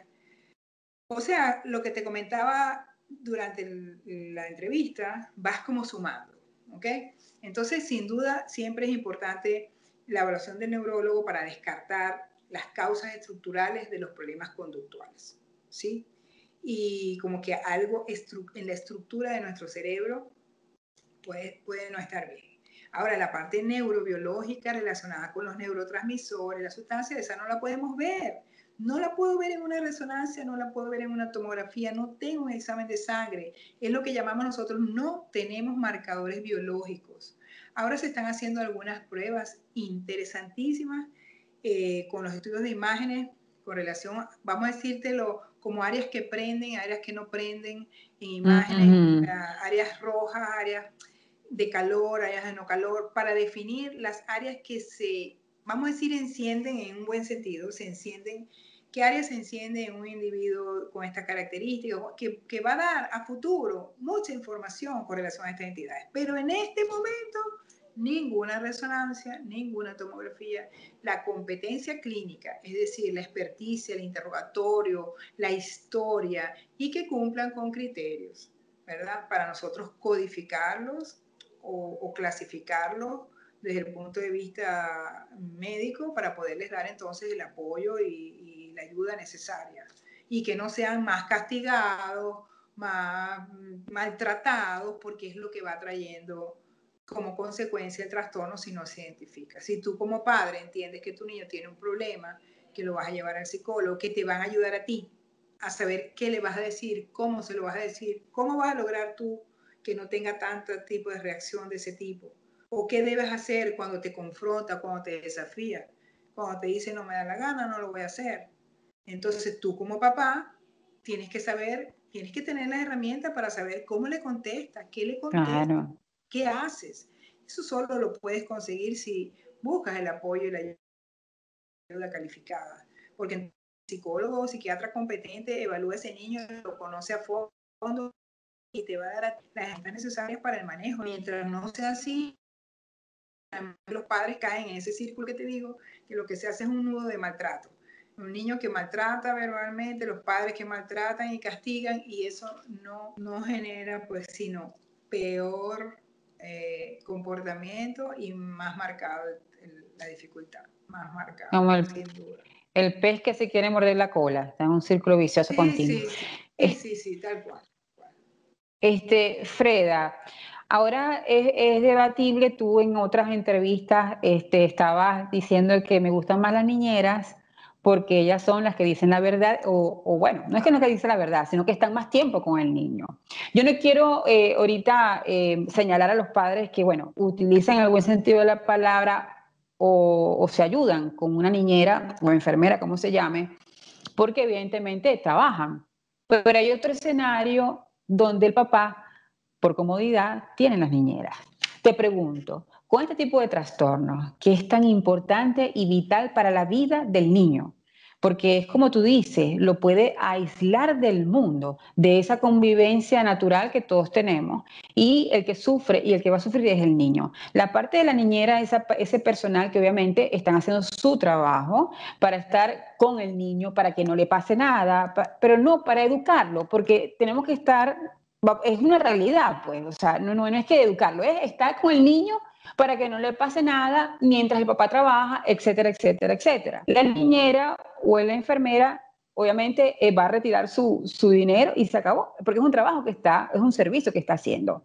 O sea, lo que te comentaba durante el, la entrevista, vas como sumando, ¿ok? Entonces, sin duda, siempre es importante la evaluación del neurólogo para descartar las causas estructurales de los problemas conductuales, ¿sí? Y como que algo en la estructura de nuestro cerebro puede, puede no estar bien. Ahora, la parte neurobiológica relacionada con los neurotransmisores, la sustancia, esa no la podemos ver. No la puedo ver en una resonancia, no la puedo ver en una tomografía, no tengo un examen de sangre. Es lo que llamamos nosotros, no tenemos marcadores biológicos. Ahora se están haciendo algunas pruebas interesantísimas eh, con los estudios de imágenes con relación, vamos a decírtelo, como áreas que prenden, áreas que no prenden en imágenes, uh-huh. uh, áreas rojas, áreas de calor, áreas de no calor, para definir las áreas que se, vamos a decir, encienden en un buen sentido, se encienden, qué áreas se encienden en un individuo con esta característica, que, que va a dar a futuro mucha información con relación a estas entidades. Pero en este momento, ninguna resonancia, ninguna tomografía. La competencia clínica, es decir, la experticia, el interrogatorio, la historia, y que cumplan con criterios, ¿verdad? Para nosotros codificarlos o, o clasificarlos desde el punto de vista médico para poderles dar entonces el apoyo y, y la ayuda necesaria. Y que no sean más castigados, más maltratados, porque es lo que va trayendo como consecuencia el trastorno si no se identifica. Si tú como padre entiendes que tu niño tiene un problema, que lo vas a llevar al psicólogo, que te van a ayudar a ti a saber qué le vas a decir, cómo se lo vas a decir, cómo vas a lograr tú que no tenga tanto tipo de reacción de ese tipo. o qué debes hacer cuando te confronta, cuando te desafía, cuando te dice no me da la gana, no lo voy a hacer. Entonces tú como papá tienes que saber, tienes que tener las herramientas para saber cómo le contestas, qué le contestas, Claro. qué haces. Eso solo lo puedes conseguir si buscas el apoyo y la ayuda calificada, porque el psicólogo o psiquiatra competente evalúa a ese niño, lo conoce a fondo y te va a dar las herramientas necesarias para el manejo. Mientras no sea así, los padres caen en ese círculo que te digo, que lo que se hace es un nudo de maltrato. Un niño que maltrata verbalmente, los padres que maltratan y castigan, y eso no, no genera, pues, sino peor eh, comportamiento y más marcado el, la dificultad, más marcado, Como el, sin duda. el pez que se quiere morder la cola, está en un círculo vicioso Sí, continuo. sí, sí, sí, Es- sí, sí, tal cual. Este, Freda, ahora es, es debatible, tú en otras entrevistas este, estabas diciendo que me gustan más las niñeras porque ellas son las que dicen la verdad, o, o bueno, no es que no que dicen la verdad, sino que están más tiempo con el niño. Yo no quiero eh, ahorita eh, señalar a los padres que, bueno, utilizan en el buen sentido de la palabra o, o se ayudan con una niñera o enfermera, como se llame, porque evidentemente trabajan. Pero hay otro escenario donde el papá, por comodidad, tiene las niñeras. Te pregunto, con este tipo de trastornos, que es tan importante y vital para la vida del niño, porque es como tú dices, lo puede aislar del mundo, de esa convivencia natural que todos tenemos, y el que sufre y el que va a sufrir es el niño. La parte de la niñera, esa, ese personal que obviamente están haciendo su trabajo para estar con el niño, para que no le pase nada, pa, pero no para educarlo, porque tenemos que estar, es una realidad, pues, o sea, no, no, no es que educarlo, es estar con el niño para que no le pase nada mientras el papá trabaja, etcétera, etcétera, etcétera. La niñera o la enfermera obviamente eh, va a retirar su, su dinero y se acabó, porque es un trabajo que está, es un servicio que está haciendo.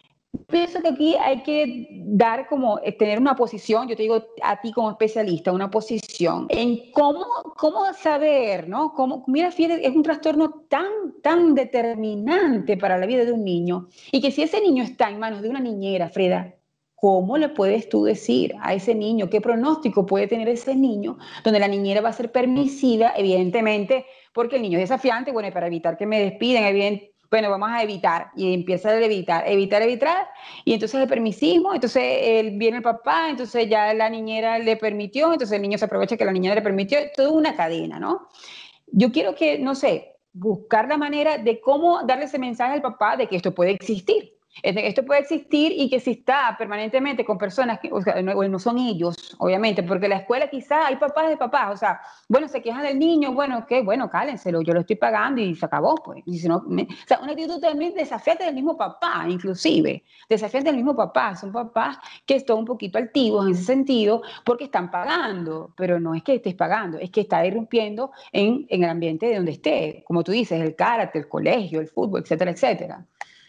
Pienso que aquí hay que dar como, eh, tener una posición, yo te digo a ti como especialista, una posición en cómo, cómo saber, ¿no? Cómo, mira, fíjate, es un trastorno tan, tan determinante para la vida de un niño y que si ese niño está en manos de una niñera, Freda, ¿cómo le puedes tú decir a ese niño, qué pronóstico puede tener ese niño, donde la niñera va a ser permisiva, evidentemente, porque el niño es desafiante, bueno, y para evitar que me despiden, evidentemente, bueno, vamos a evitar, y empieza a evitar, evitar, evitar, y entonces el permisismo, entonces él, viene el papá, entonces ya la niñera le permitió, entonces el niño se aprovecha que la niñera le permitió, toda una cadena, ¿no? Yo quiero que, no sé, buscar la manera de cómo darle ese mensaje al papá de que esto puede existir. Esto puede existir y que si está permanentemente con personas que o sea, no, no son ellos, obviamente, porque en la escuela quizá hay papás de papás, o sea, bueno, se quejan del niño, bueno, ¿qué? Bueno, cálenselo, yo lo estoy pagando y se acabó, pues. Y si no, me, o sea, una actitud también desafiante del mismo papá, inclusive, desafiante del mismo papá, son papás que están un poquito altivos en ese sentido porque están pagando, pero no es que estés pagando, es que está irrumpiendo en, en el ambiente de donde esté, como tú dices, el karate, el colegio, el fútbol, etcétera, etcétera.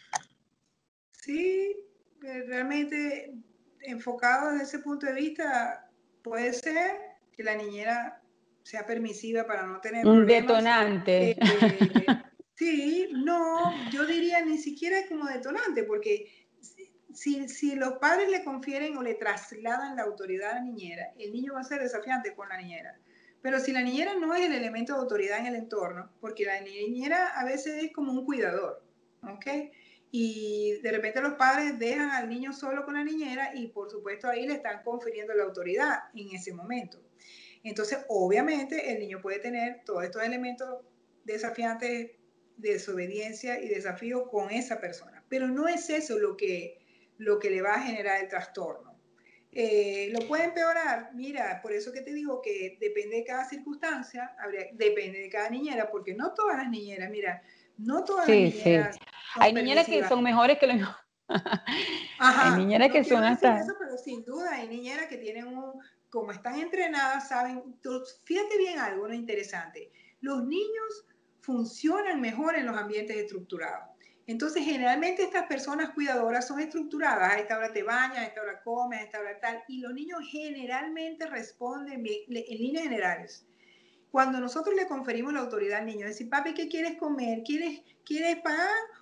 Sí, realmente enfocado desde ese punto de vista, puede ser que la niñera sea permisiva para no tener Un problemas. detonante. Eh, sí, no, yo diría ni siquiera como detonante, porque si, si los padres le confieren o le trasladan la autoridad a la niñera, el niño va a ser desafiante con la niñera. Pero si la niñera no es el elemento de autoridad en el entorno, porque la niñera a veces es como un cuidador, ¿ok? Y de repente los padres dejan al niño solo con la niñera y por supuesto ahí le están confiriendo la autoridad en ese momento. Entonces, obviamente, el niño puede tener todos estos elementos desafiantes de desobediencia y desafío con esa persona, pero no es eso lo que, lo que le va a generar el trastorno. Eh, ¿Lo puede empeorar? Mira, por eso que te digo que depende de cada circunstancia, habría, depende de cada niñera, porque no todas las niñeras, mira, no todas las Sí, sí. niñeras son Hay niñeras que permisivas. son mejores que los... Hay Ajá, niñeras no que quiero son decir hasta... eso, pero sin duda hay niñeras que tienen un, como están entrenadas, saben, tú, fíjate bien algo, ¿no? Interesante. Los niños funcionan mejor en los ambientes estructurados. Entonces, generalmente estas personas cuidadoras son estructuradas. A esta hora te bañas, a esta hora comes, a esta hora tal. Y los niños generalmente responden bien, en líneas generales. Cuando nosotros le conferimos la autoridad al niño, decir, papi, ¿qué quieres comer? ¿Quieres, ¿quieres pan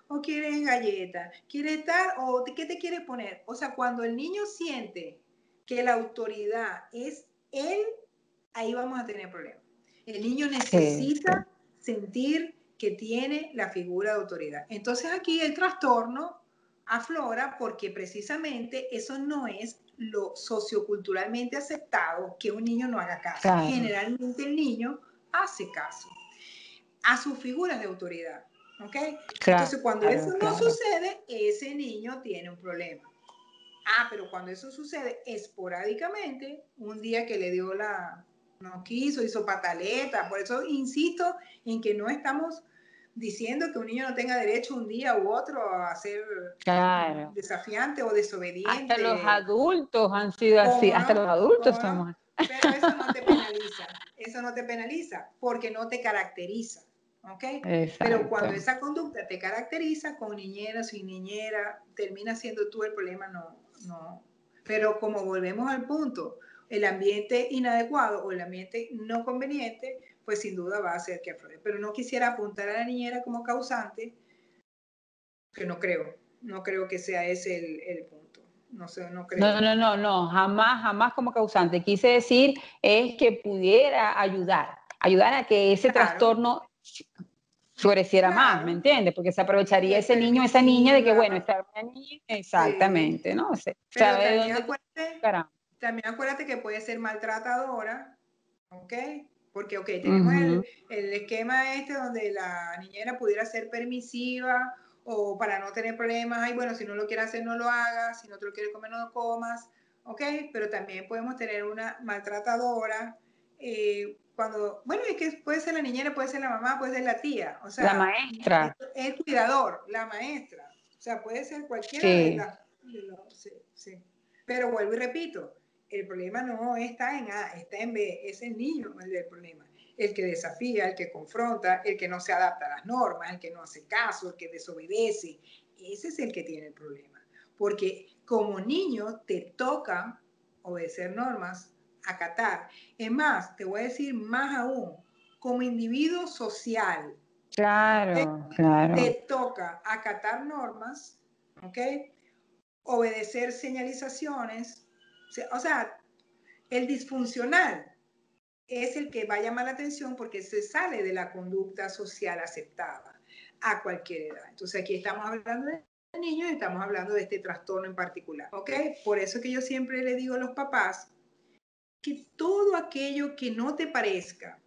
o quiere galleta, quiere estar, o ¿qué te quiere poner? O sea, cuando el niño siente que la autoridad es él, ahí vamos a tener problemas. El niño necesita sí, sí. sentir que tiene la figura de autoridad. Entonces aquí el trastorno aflora porque precisamente eso no es lo socioculturalmente aceptado, que un niño no haga caso. Claro. Generalmente el niño hace caso a sus figuras de autoridad, ¿ok? Claro, Entonces cuando claro, eso no claro. sucede, ese niño tiene un problema. Ah, pero cuando eso sucede esporádicamente, un día que le dio la, no quiso, hizo pataleta, por eso insisto en que no estamos diciendo que un niño no tenga derecho un día u otro a ser claro. desafiante o desobediente. Hasta los adultos han sido así, hasta no? los adultos no? somos así. Pero eso no te penaliza, eso no te penaliza porque no te caracteriza, ¿ok? Exacto. Pero cuando esa conducta te caracteriza, con niñera, sin niñera, termina siendo tú el problema, no, no. Pero como volvemos al punto, el ambiente inadecuado o el ambiente no conveniente, pues sin duda va a hacer que aflore. Pero no quisiera apuntar a la niñera como causante, que no creo, no creo que sea ese el, el punto. No sé, no creo. No, no, no, no, jamás, jamás como causante. Quise decir es que pudiera ayudar, ayudar a que ese claro. trastorno floreciera claro. más, ¿me entiendes? Porque se aprovecharía ese niño, esa niña de que, bueno, esta niña, exactamente, sí. ¿no? sé Pero también, dónde acuérdate, también acuérdate que puede ser maltratadora, ¿ok? Porque, ok, tenemos uh-huh. el, el esquema este donde la niñera pudiera ser permisiva o para no tener problemas, ay, bueno, si no lo quieres hacer, no lo hagas, si no te lo quieres comer, no lo comas, ¿ok? Pero también podemos tener una maltratadora, eh, cuando, bueno, es que puede ser la niñera, puede ser la mamá, puede ser la tía, o sea, la maestra, el, el cuidador, la maestra, o sea, puede ser cualquiera sí. de las, de los, sí, sí. Pero vuelvo y repito, el problema no está en A, está en B, es el niño el del problema, el que desafía, el que confronta, el que no se adapta a las normas, el que no hace caso, el que desobedece, ese es el que tiene el problema, porque como niño te toca obedecer normas, acatar. Es más, te voy a decir más aún, como individuo social, claro, te, claro. te toca acatar normas, ¿ok? Obedecer señalizaciones, o sea, el disfuncional es el que va a llamar la atención porque se sale de la conducta social aceptada a cualquier edad. Entonces aquí estamos hablando de niños y estamos hablando de este trastorno en particular, ¿ok? Por eso que yo siempre le digo a los papás que todo aquello que no te parezca,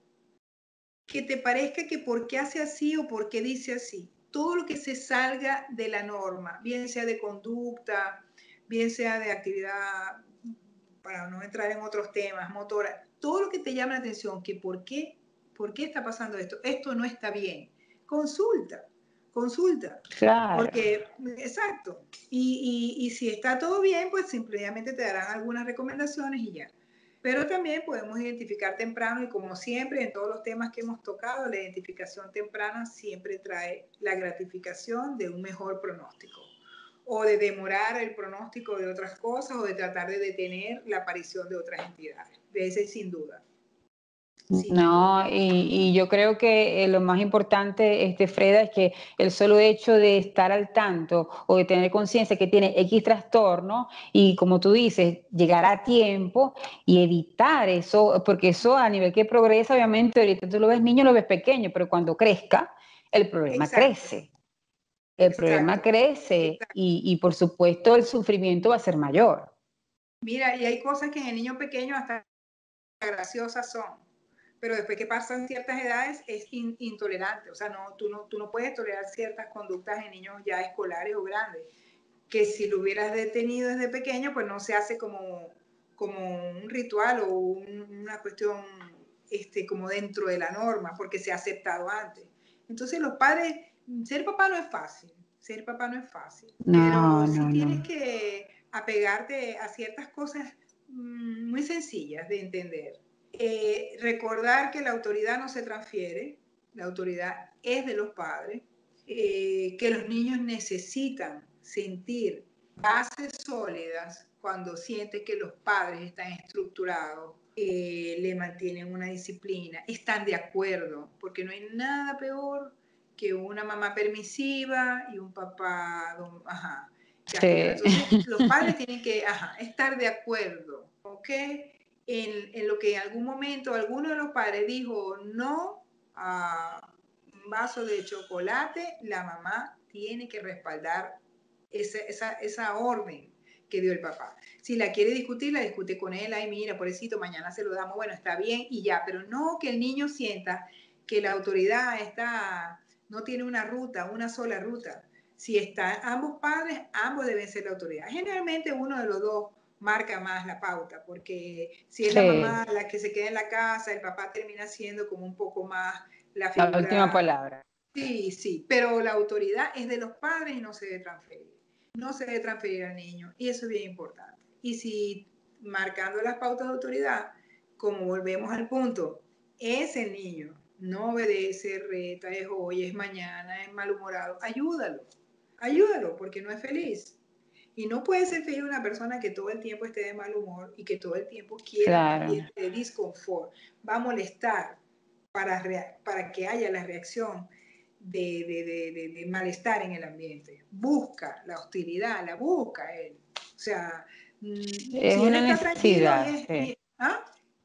que te parezca que por qué hace así o por qué dice así, todo lo que se salga de la norma, bien sea de conducta, bien sea de actividad, para no entrar en otros temas, motora, todo lo que te llama la atención, que por qué, por qué está pasando esto, esto no está bien, consulta, consulta. Claro. Porque, exacto, y, y, y si está todo bien, pues simplemente te darán algunas recomendaciones y ya. Pero también podemos identificar temprano y como siempre en todos los temas que hemos tocado, la identificación temprana siempre trae la gratificación de un mejor pronóstico o de demorar el pronóstico de otras cosas o de tratar de detener la aparición de otras entidades. De ese sin duda. Sin no, y, y yo creo que eh, lo más importante, este, Freda, es que el solo hecho de estar al tanto o de tener conciencia que tiene X trastorno y como tú dices, llegar a tiempo y evitar eso, porque eso a nivel que progresa, obviamente, ahorita tú lo ves niño, lo ves pequeño, pero cuando crezca, el problema Exacto. crece. El Exacto. problema crece Exacto. y, y por supuesto el sufrimiento va a ser mayor. Mira, y hay cosas que en el niño pequeño hasta graciosas son, pero después que pasan ciertas edades es in, intolerante, o sea, no, tú, no, tú no puedes tolerar ciertas conductas en niños ya escolares o grandes, que si lo hubieras detenido desde pequeño, pues no se hace como, como un ritual o un, una cuestión este, como dentro de la norma, porque se ha aceptado antes. Entonces los padres, ser papá no es fácil, ser papá no es fácil, no, pero no, sí tienes no. que apegarte a ciertas cosas mmm, muy sencillas de entender. Eh, recordar que la autoridad no se transfiere, la autoridad es de los padres, eh, que los niños necesitan sentir bases sólidas cuando sienten que los padres están estructurados, eh, le mantienen una disciplina, están de acuerdo, porque no hay nada peor que una mamá permisiva y un papá, ajá, Sí. entonces los padres tienen que ajá, estar de acuerdo, ¿ok? En, en lo que en algún momento alguno de los padres dijo no a un vaso de chocolate, la mamá tiene que respaldar esa, esa, esa orden que dio el papá. Si la quiere discutir, la discute con él, ay mira, pobrecito, mañana se lo damos, bueno, está bien y ya, pero no que el niño sienta que la autoridad está, no tiene una ruta, una sola ruta. Si están ambos padres, ambos deben ser la autoridad. Generalmente uno de los dos marca más la pauta, porque si es sí. la mamá la que se queda en la casa, el papá termina siendo como un poco más la figura. La última palabra. Sí, sí, pero la autoridad es de los padres y no se debe transferir. No se debe transferir al niño, y eso es bien importante. Y si marcando las pautas de autoridad, como volvemos al punto, es el niño, no obedece, reta, es hoy, es mañana, es malhumorado, ayúdalo, ayúdalo, porque no es feliz. Y no puede ser feliz una persona que todo el tiempo esté de mal humor y que todo el tiempo quiera claro. un ambiente de disconfort. Va a molestar para, para que haya la reacción de, de, de, de, de malestar en el ambiente. Busca la hostilidad, la busca él. O sea, es si una él está necesidad. tranquilo y es, Sí. y, ¿ah?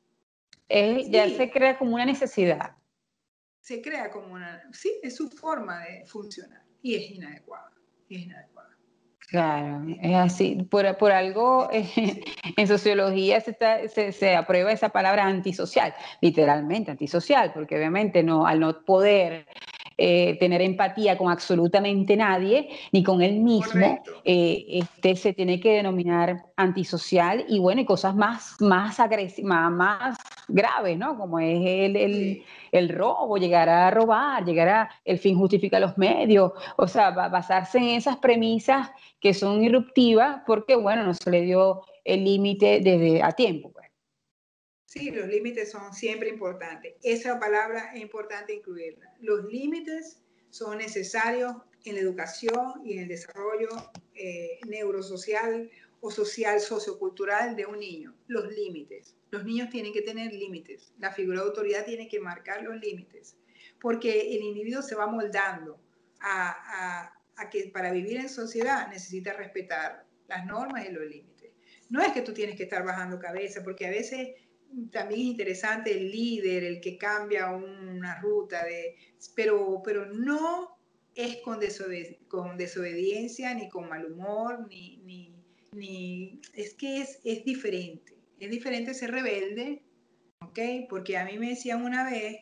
Es, sí. Ya se crea como una necesidad. Se crea como una... Sí, es su forma de funcionar y es inadecuada. Es inadecuada. Claro, es así. Por, por algo eh, sí. en sociología se, está, se, se aprueba esa palabra antisocial, literalmente antisocial, porque obviamente no, al no poder eh, tener empatía con absolutamente nadie, ni con él mismo, eh, este, se tiene que denominar antisocial y bueno, y cosas más, más agresivas, más, más graves, ¿no? Como es el, el, sí. el robo, llegar a robar, llegar a el fin justifica los medios, o sea, basarse en esas premisas que son irruptivas porque, bueno, no se le dio el límite desde a tiempo. Pues. Sí, los límites son siempre importantes. Esa palabra es importante incluirla. Los límites son necesarios en la educación y en el desarrollo eh, neurosocial o social, sociocultural de un niño. Los límites. Los niños tienen que tener límites. La figura de autoridad tiene que marcar los límites. Porque el individuo se va moldando a, a, a que para vivir en sociedad necesita respetar las normas y los límites. No es que tú tienes que estar bajando cabeza, porque a veces también es interesante el líder, el que cambia una ruta, de, pero, pero no es con, desobed con desobediencia, ni con mal humor, ni, ni, ni es que es, es diferente. Es diferente ser rebelde, ¿ok? Porque a mí me decían una vez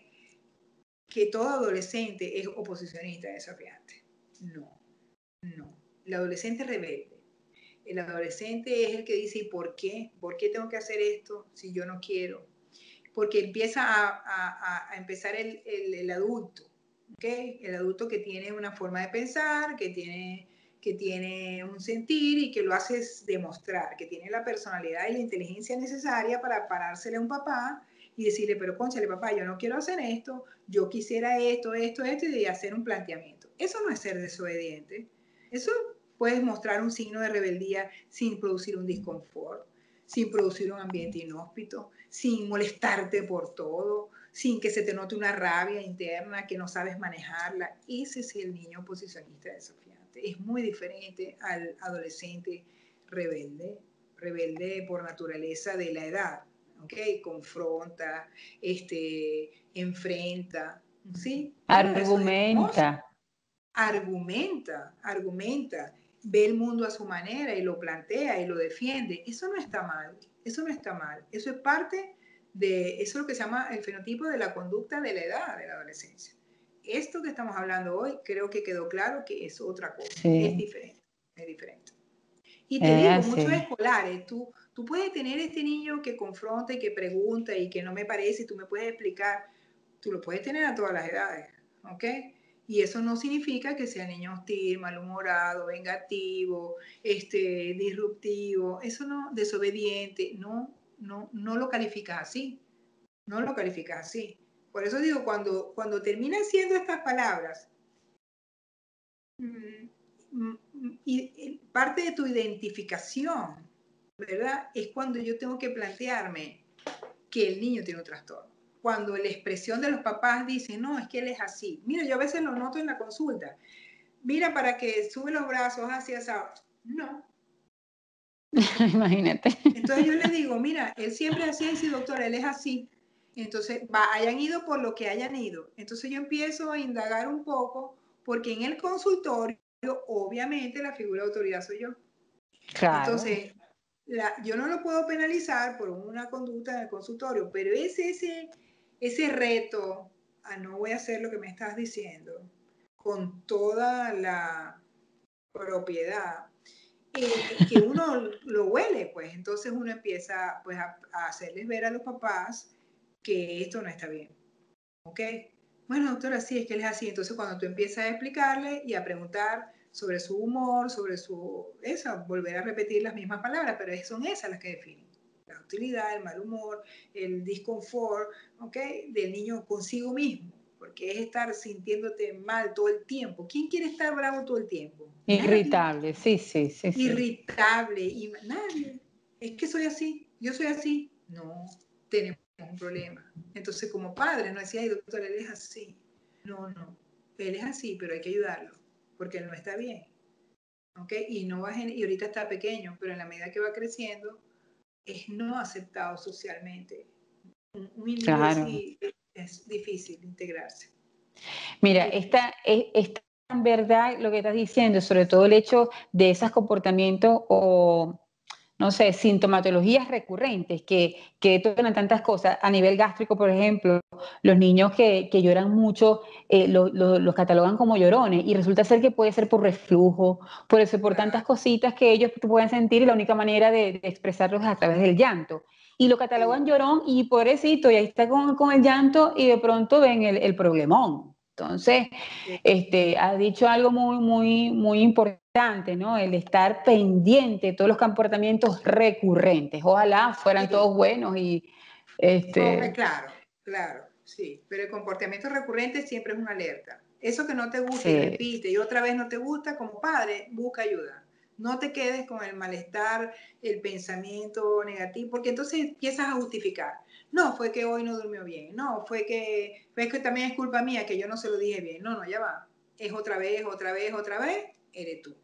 que todo adolescente es oposicionista desafiante. No, no. El adolescente rebelde. El adolescente es el que dice, ¿y por qué? ¿Por qué tengo que hacer esto si yo no quiero? Porque empieza a, a, a empezar el, el, el adulto, ¿okay? El adulto que tiene una forma de pensar, que tiene, que tiene un sentir y que lo hace demostrar, que tiene la personalidad y la inteligencia necesaria para parársele a un papá y decirle, pero cónchale papá, yo no quiero hacer esto, yo quisiera esto, esto, esto, y hacer un planteamiento. Eso no es ser desobediente. Eso puedes mostrar un signo de rebeldía sin producir un disconfort, sin producir un ambiente inhóspito, sin molestarte por todo, sin que se te note una rabia interna que no sabes manejarla. Ese es el niño oposicionista desafiante. Es muy diferente al adolescente rebelde, rebelde por naturaleza de la edad, ¿ok? Confronta, este, enfrenta, ¿sí? Argumenta. Argumenta, argumenta, ve el mundo a su manera y lo plantea y lo defiende. Eso no está mal, eso no está mal. Eso es parte de, eso es lo que se llama el fenotipo de la conducta de la edad de la adolescencia. Esto que estamos hablando hoy, creo que quedó claro que es otra cosa, sí. es diferente, es diferente. Y te eh, digo, sí. muchos escolares, tú, tú puedes tener este niño que confronta y que pregunta y que no me parece, y tú me puedes explicar, tú lo puedes tener a todas las edades, ¿ok? Y eso no significa que sea niño hostil, malhumorado, vengativo, este, disruptivo, eso no, desobediente, no, no, no lo calificas así, no lo calificas así. Por eso digo, cuando, cuando terminan siendo estas palabras, mmm, y parte de tu identificación, ¿verdad? Es cuando yo tengo que plantearme que el niño tiene un trastorno. cuando la expresión de los papás dice, no, es que él es así. Mira, yo a veces lo noto en la consulta. Mira, para que sube los brazos hacia esa... No. Imagínate. Entonces yo le digo, mira, él siempre hacía así, doctora, él es así. Entonces, va, hayan ido por lo que hayan ido. Entonces yo empiezo a indagar un poco, porque en el consultorio, obviamente, la figura de autoridad soy yo. Claro. Entonces, la, yo no lo puedo penalizar por una conducta en el consultorio, pero es ese, ese reto a no voy a hacer lo que me estás diciendo, con toda la propiedad, eh, que uno lo huele, pues entonces uno empieza pues, a, a hacerles ver a los papás que esto no está bien. ¿Ok? Bueno, doctora, sí, es que él es así. Entonces, cuando tú empiezas a explicarle y a preguntar sobre su humor, sobre su... Eso, volver a repetir las mismas palabras, pero son esas las que definen. La hostilidad, el mal humor, el disconfort, ¿ok? Del niño consigo mismo, porque es estar sintiéndote mal todo el tiempo. ¿Quién quiere estar bravo todo el tiempo? Irritable, Nadie. sí, sí, sí, sí. Irritable, y nadie. Es que soy así, yo soy así. No, tenemos un problema. Entonces, como padre, no decía, ay, doctor, él es así. No, no, él es así, pero hay que ayudarlo, porque él no está bien. ¿Ok? Y, no va a, y ahorita está pequeño, pero en la medida que va creciendo, es no aceptado socialmente. Un, un individuo Claro. así es, es difícil integrarse. Mira, esta, es tan verdad lo que estás diciendo, sobre todo el hecho de esos comportamientos o, no sé, sintomatologías recurrentes que, que tocan tantas cosas. A nivel gástrico, por ejemplo, los niños que, que lloran mucho eh, lo, lo, los catalogan como llorones y resulta ser que puede ser por reflujo, por eso, por tantas cositas que ellos pueden sentir y la única manera de, de expresarlos es a través del llanto. Y lo catalogan llorón y pobrecito, y ahí está con, con el llanto y de pronto ven el, el problemón. Entonces, este, has dicho algo muy, muy, muy importante, ¿no? El estar pendiente de todos los comportamientos recurrentes. Ojalá fueran Sí. todos buenos y... Este... Oh, claro, claro, sí. Pero el comportamiento recurrente siempre es una alerta. Eso que no te gusta sí. y repite y otra vez no te gusta, como padre, busca ayuda. No te quedes con el malestar, el pensamiento negativo, porque entonces empiezas a justificar. No, fue que hoy no durmió bien. No, fue que, fue que también es culpa mía que yo no se lo dije bien. No, no, ya va. Es otra vez, otra vez, otra vez, eres tú.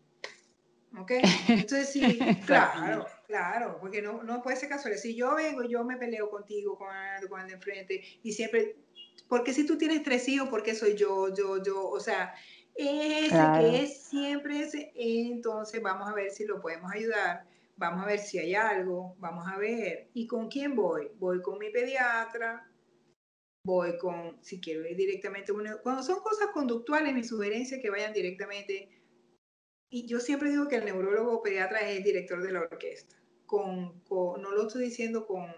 ¿Ok? Entonces sí, claro, claro, porque no, no puede ser casual. Si yo vengo, yo me peleo contigo, con el, con el de enfrente, y siempre, porque si tú tienes tres hijos, ¿por qué soy yo, yo, yo? O sea, ese claro. que es siempre ese, entonces vamos a ver si lo podemos ayudar, vamos a ver si hay algo, vamos a ver. ¿Y con quién voy? Voy con mi pediatra, voy con, si quiero ir directamente, cuando son cosas conductuales, mi sugerencia es que vayan directamente. Y yo siempre digo que el neurólogo pediatra es el director de la orquesta. Con, con, no lo estoy diciendo con...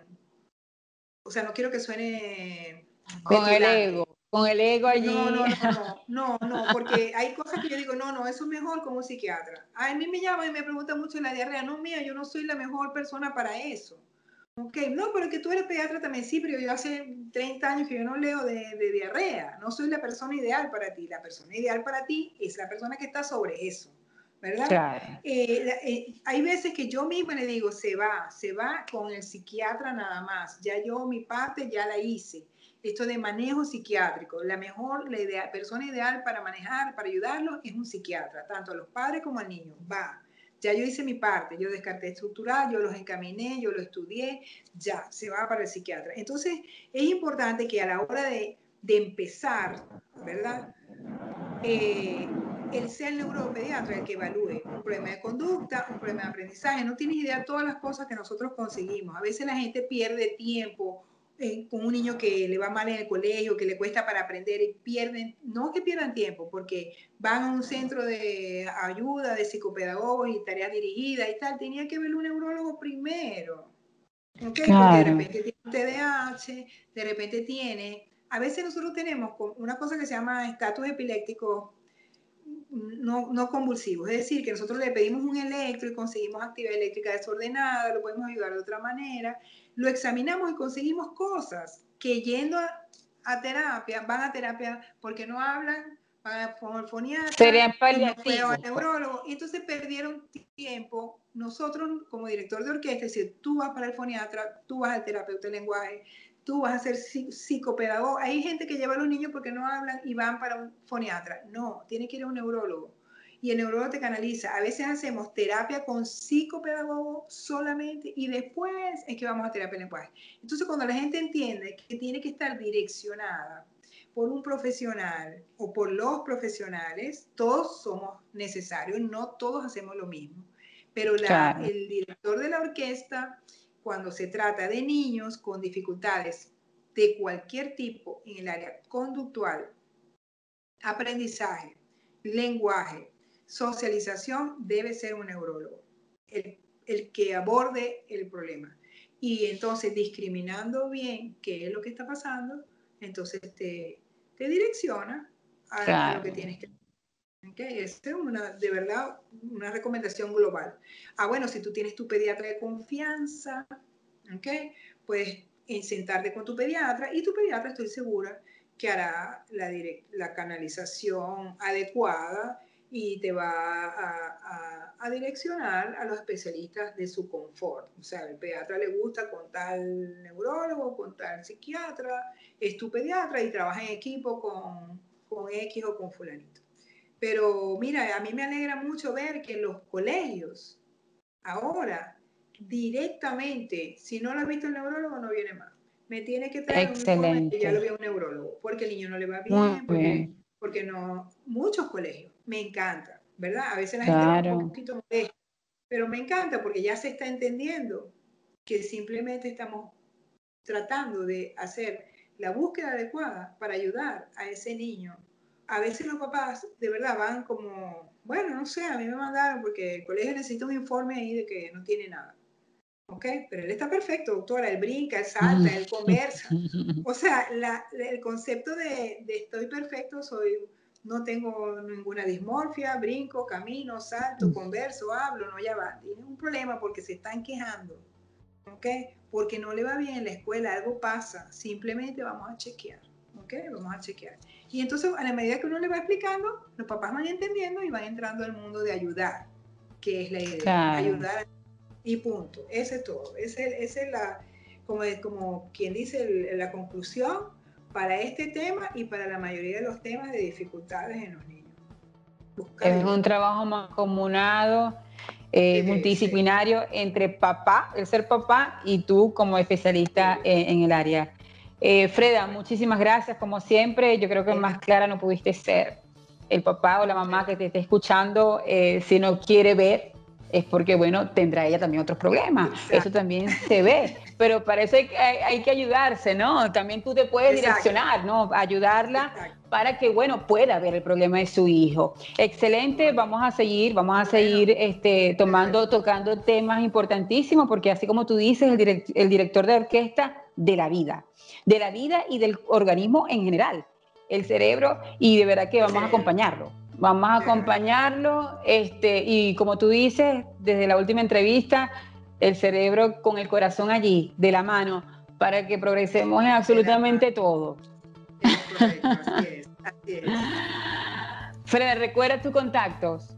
O sea, no quiero que suene... Con el ego, con el ego allí. No, no, no, no, no, no, porque hay cosas que yo digo, no, no, eso es mejor como psiquiatra. A mí me llaman y me preguntan mucho de la diarrea. No, mía, yo no soy la mejor persona para eso. Ok, no, pero que tú eres pediatra también, sí, pero yo hace treinta años que yo no leo de, de diarrea. No soy la persona ideal para ti. La persona ideal para ti es la persona que está sobre eso. ¿Verdad? Claro. Eh, eh, hay veces que yo misma le digo, se va, se va con el psiquiatra nada más. Ya yo mi parte ya la hice. Esto de manejo psiquiátrico, la mejor, la idea, persona ideal para manejar, para ayudarlo, es un psiquiatra, tanto a los padres como al niño. Va. Ya yo hice mi parte, yo descarté estructural, yo los encaminé, yo lo estudié, ya, se va para el psiquiatra. Entonces, es importante que a la hora de, de empezar, ¿verdad? Eh, él sea el neuropediatra el que evalúe un problema de conducta, un problema de aprendizaje. No tienes idea de todas las cosas que nosotros conseguimos. A veces la gente pierde tiempo eh, con un niño que le va mal en el colegio, que le cuesta para aprender y pierden, no que pierdan tiempo, porque van a un centro de ayuda, de psicopedagogos y tareas dirigidas y tal. Tenía que ver un neurólogo primero. ¿Okay? Claro. Porque de repente tiene un T D A H, de repente tiene... A veces nosotros tenemos una cosa que se llama estatus epiléptico no, no convulsivos, es decir, que nosotros le pedimos un electro y conseguimos actividad eléctrica desordenada, lo podemos ayudar de otra manera, lo examinamos y conseguimos cosas que yendo a, a terapia, van a terapia porque no hablan, van a foniatra, y no fue al neurólogo, y entonces perdieron tiempo. Nosotros como director de orquesta, es decir, tú vas para el foniatra, tú vas al terapeuta de lenguaje, tú vas a ser psicopedagogo. Hay gente que lleva a los niños porque no hablan y van para un foniatra. No, tiene que ir a un neurólogo. Y el neurólogo te canaliza. A veces hacemos terapia con psicopedagogo solamente y después es que vamos a terapia de lenguaje. Entonces, cuando la gente entiende que tiene que estar direccionada por un profesional o por los profesionales, todos somos necesarios, no todos hacemos lo mismo. Pero la, claro. el director de la orquesta, cuando se trata de niños con dificultades de cualquier tipo en el área conductual, aprendizaje, lenguaje, socialización, debe ser un neurólogo, el, el que aborde el problema. Y entonces, discriminando bien qué es lo que está pasando, entonces te, te direcciona a, claro. a lo que tienes que hacer. Okay, esa es una, de verdad, una recomendación global. Ah, bueno, si tú tienes tu pediatra de confianza, okay, puedes sentarte con tu pediatra y tu pediatra estoy segura que hará la, direct, la canalización adecuada y te va a, a, a direccionar a los especialistas de su confort. O sea, el pediatra le gusta con tal neurólogo, con tal psiquiatra, es tu pediatra y trabaja en equipo con, con X o con fulanito. Pero mira, a mí me alegra mucho ver que en los colegios, ahora, directamente, si no lo ha visto el neurólogo, no viene más. Me tiene que traer Excelente. un informe que ya lo vio un neurólogo, porque el niño no le va bien, porque, bien. porque no, muchos colegios, me encanta, ¿verdad? A veces la claro. gente es un poquito molesta, pero me encanta porque ya se está entendiendo que simplemente estamos tratando de hacer la búsqueda adecuada para ayudar a ese niño. A veces los papás de verdad van como, bueno, no sé, a mí me mandaron porque el colegio necesita un informe ahí de que no tiene nada. ¿Ok? Pero él está perfecto, doctora, él brinca, él salta, él conversa. O sea, la, el concepto de, de estoy perfecto, soy, no tengo ninguna dismorfia, brinco, camino, salto, converso, hablo, no, ya va. Tienen un problema porque se están quejando. ¿Ok? Porque no le va bien en la escuela, algo pasa. Simplemente vamos a chequear. ¿Ok? Vamos a chequear. Y entonces, a la medida que uno le va explicando, los papás van entendiendo y van entrando al mundo de ayudar, que es la idea. Claro. Ayudar y punto. Ese es todo. Esa es, es la, como, como quien dice, el, la conclusión para este tema y para la mayoría de los temas de dificultades en los niños. Buscar es ayuda. Un trabajo mancomunado, eh, multidisciplinario sí. entre papá, el ser papá, y tú como especialista sí. en, en el área. Eh, Freda, muchísimas gracias, como siempre. Yo creo que más clara no pudiste ser. El papá o la mamá que te esté escuchando, eh, si no quiere ver, es porque, bueno, tendrá ella también otros problemas. Exacto. Eso también se ve. Pero para eso hay, hay, hay que ayudarse, ¿no? También tú te puedes Exacto. direccionar, ¿no? Ayudarla Exacto. para que, bueno, pueda ver el problema de su hijo. Excelente, vamos a seguir, vamos a seguir bueno. este, tomando, tocando temas importantísimos, porque así como tú dices, el, direct, el director de orquesta de la vida. de la vida y del organismo en general, el cerebro, y de verdad que vamos a acompañarlo, vamos a acompañarlo, este, y como tú dices, desde la última entrevista, el cerebro con el corazón allí, de la mano, para que progresemos en absolutamente todo. Es correcto, así es, así es. Freda, ¿recuerda tus contactos?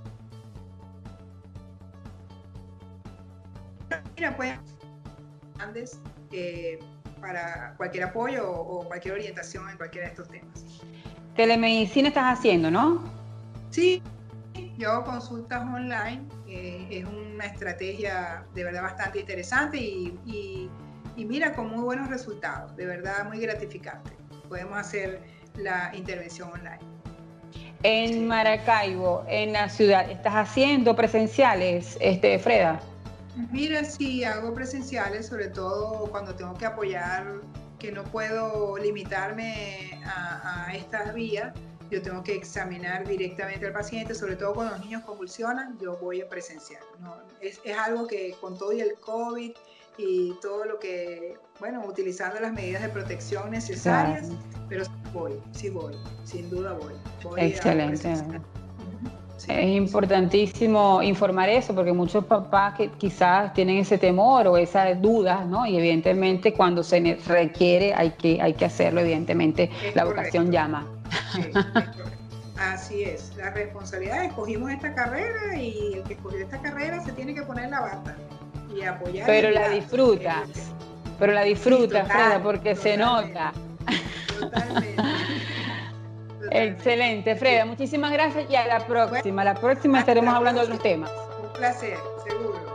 Mira, pues, Andes, eh, para cualquier apoyo o cualquier orientación en cualquiera de estos temas. Telemedicina estás haciendo, ¿no? Sí, yo hago consultas online, eh, es una estrategia de verdad bastante interesante y, y, y mira con muy buenos resultados, de verdad muy gratificante. Podemos hacer la intervención online. En sí. Maracaibo, en la ciudad, ¿estás haciendo presenciales, este, Freda? Mira, sí, hago presenciales, sobre todo cuando tengo que apoyar, que no puedo limitarme a, a estas vías. Yo tengo que examinar directamente al paciente, sobre todo cuando los niños convulsionan, yo voy a presencial. ¿No? Es, es algo que con todo y el COVID y todo lo que, bueno, utilizando las medidas de protección necesarias, claro. pero sí voy, sí voy, sin duda voy. voy Excelente. Sí. Es importantísimo informar eso porque muchos papás que quizás tienen ese temor o esas dudas, ¿no? Y evidentemente cuando se requiere hay que, hay que hacerlo, evidentemente es la correcto. Vocación llama. Sí, es correcto. Así es, la responsabilidad, escogimos esta carrera y el que escogió esta carrera se tiene que poner la bata y apoyar. Pero la disfrutas. pero la disfruta, sí, total, Freda, porque totalmente, se nota. Totalmente. Totalmente. Excelente, Freda, muchísimas gracias y a la próxima. Bueno, a la próxima estaremos hablando de otros temas. Un placer, seguro.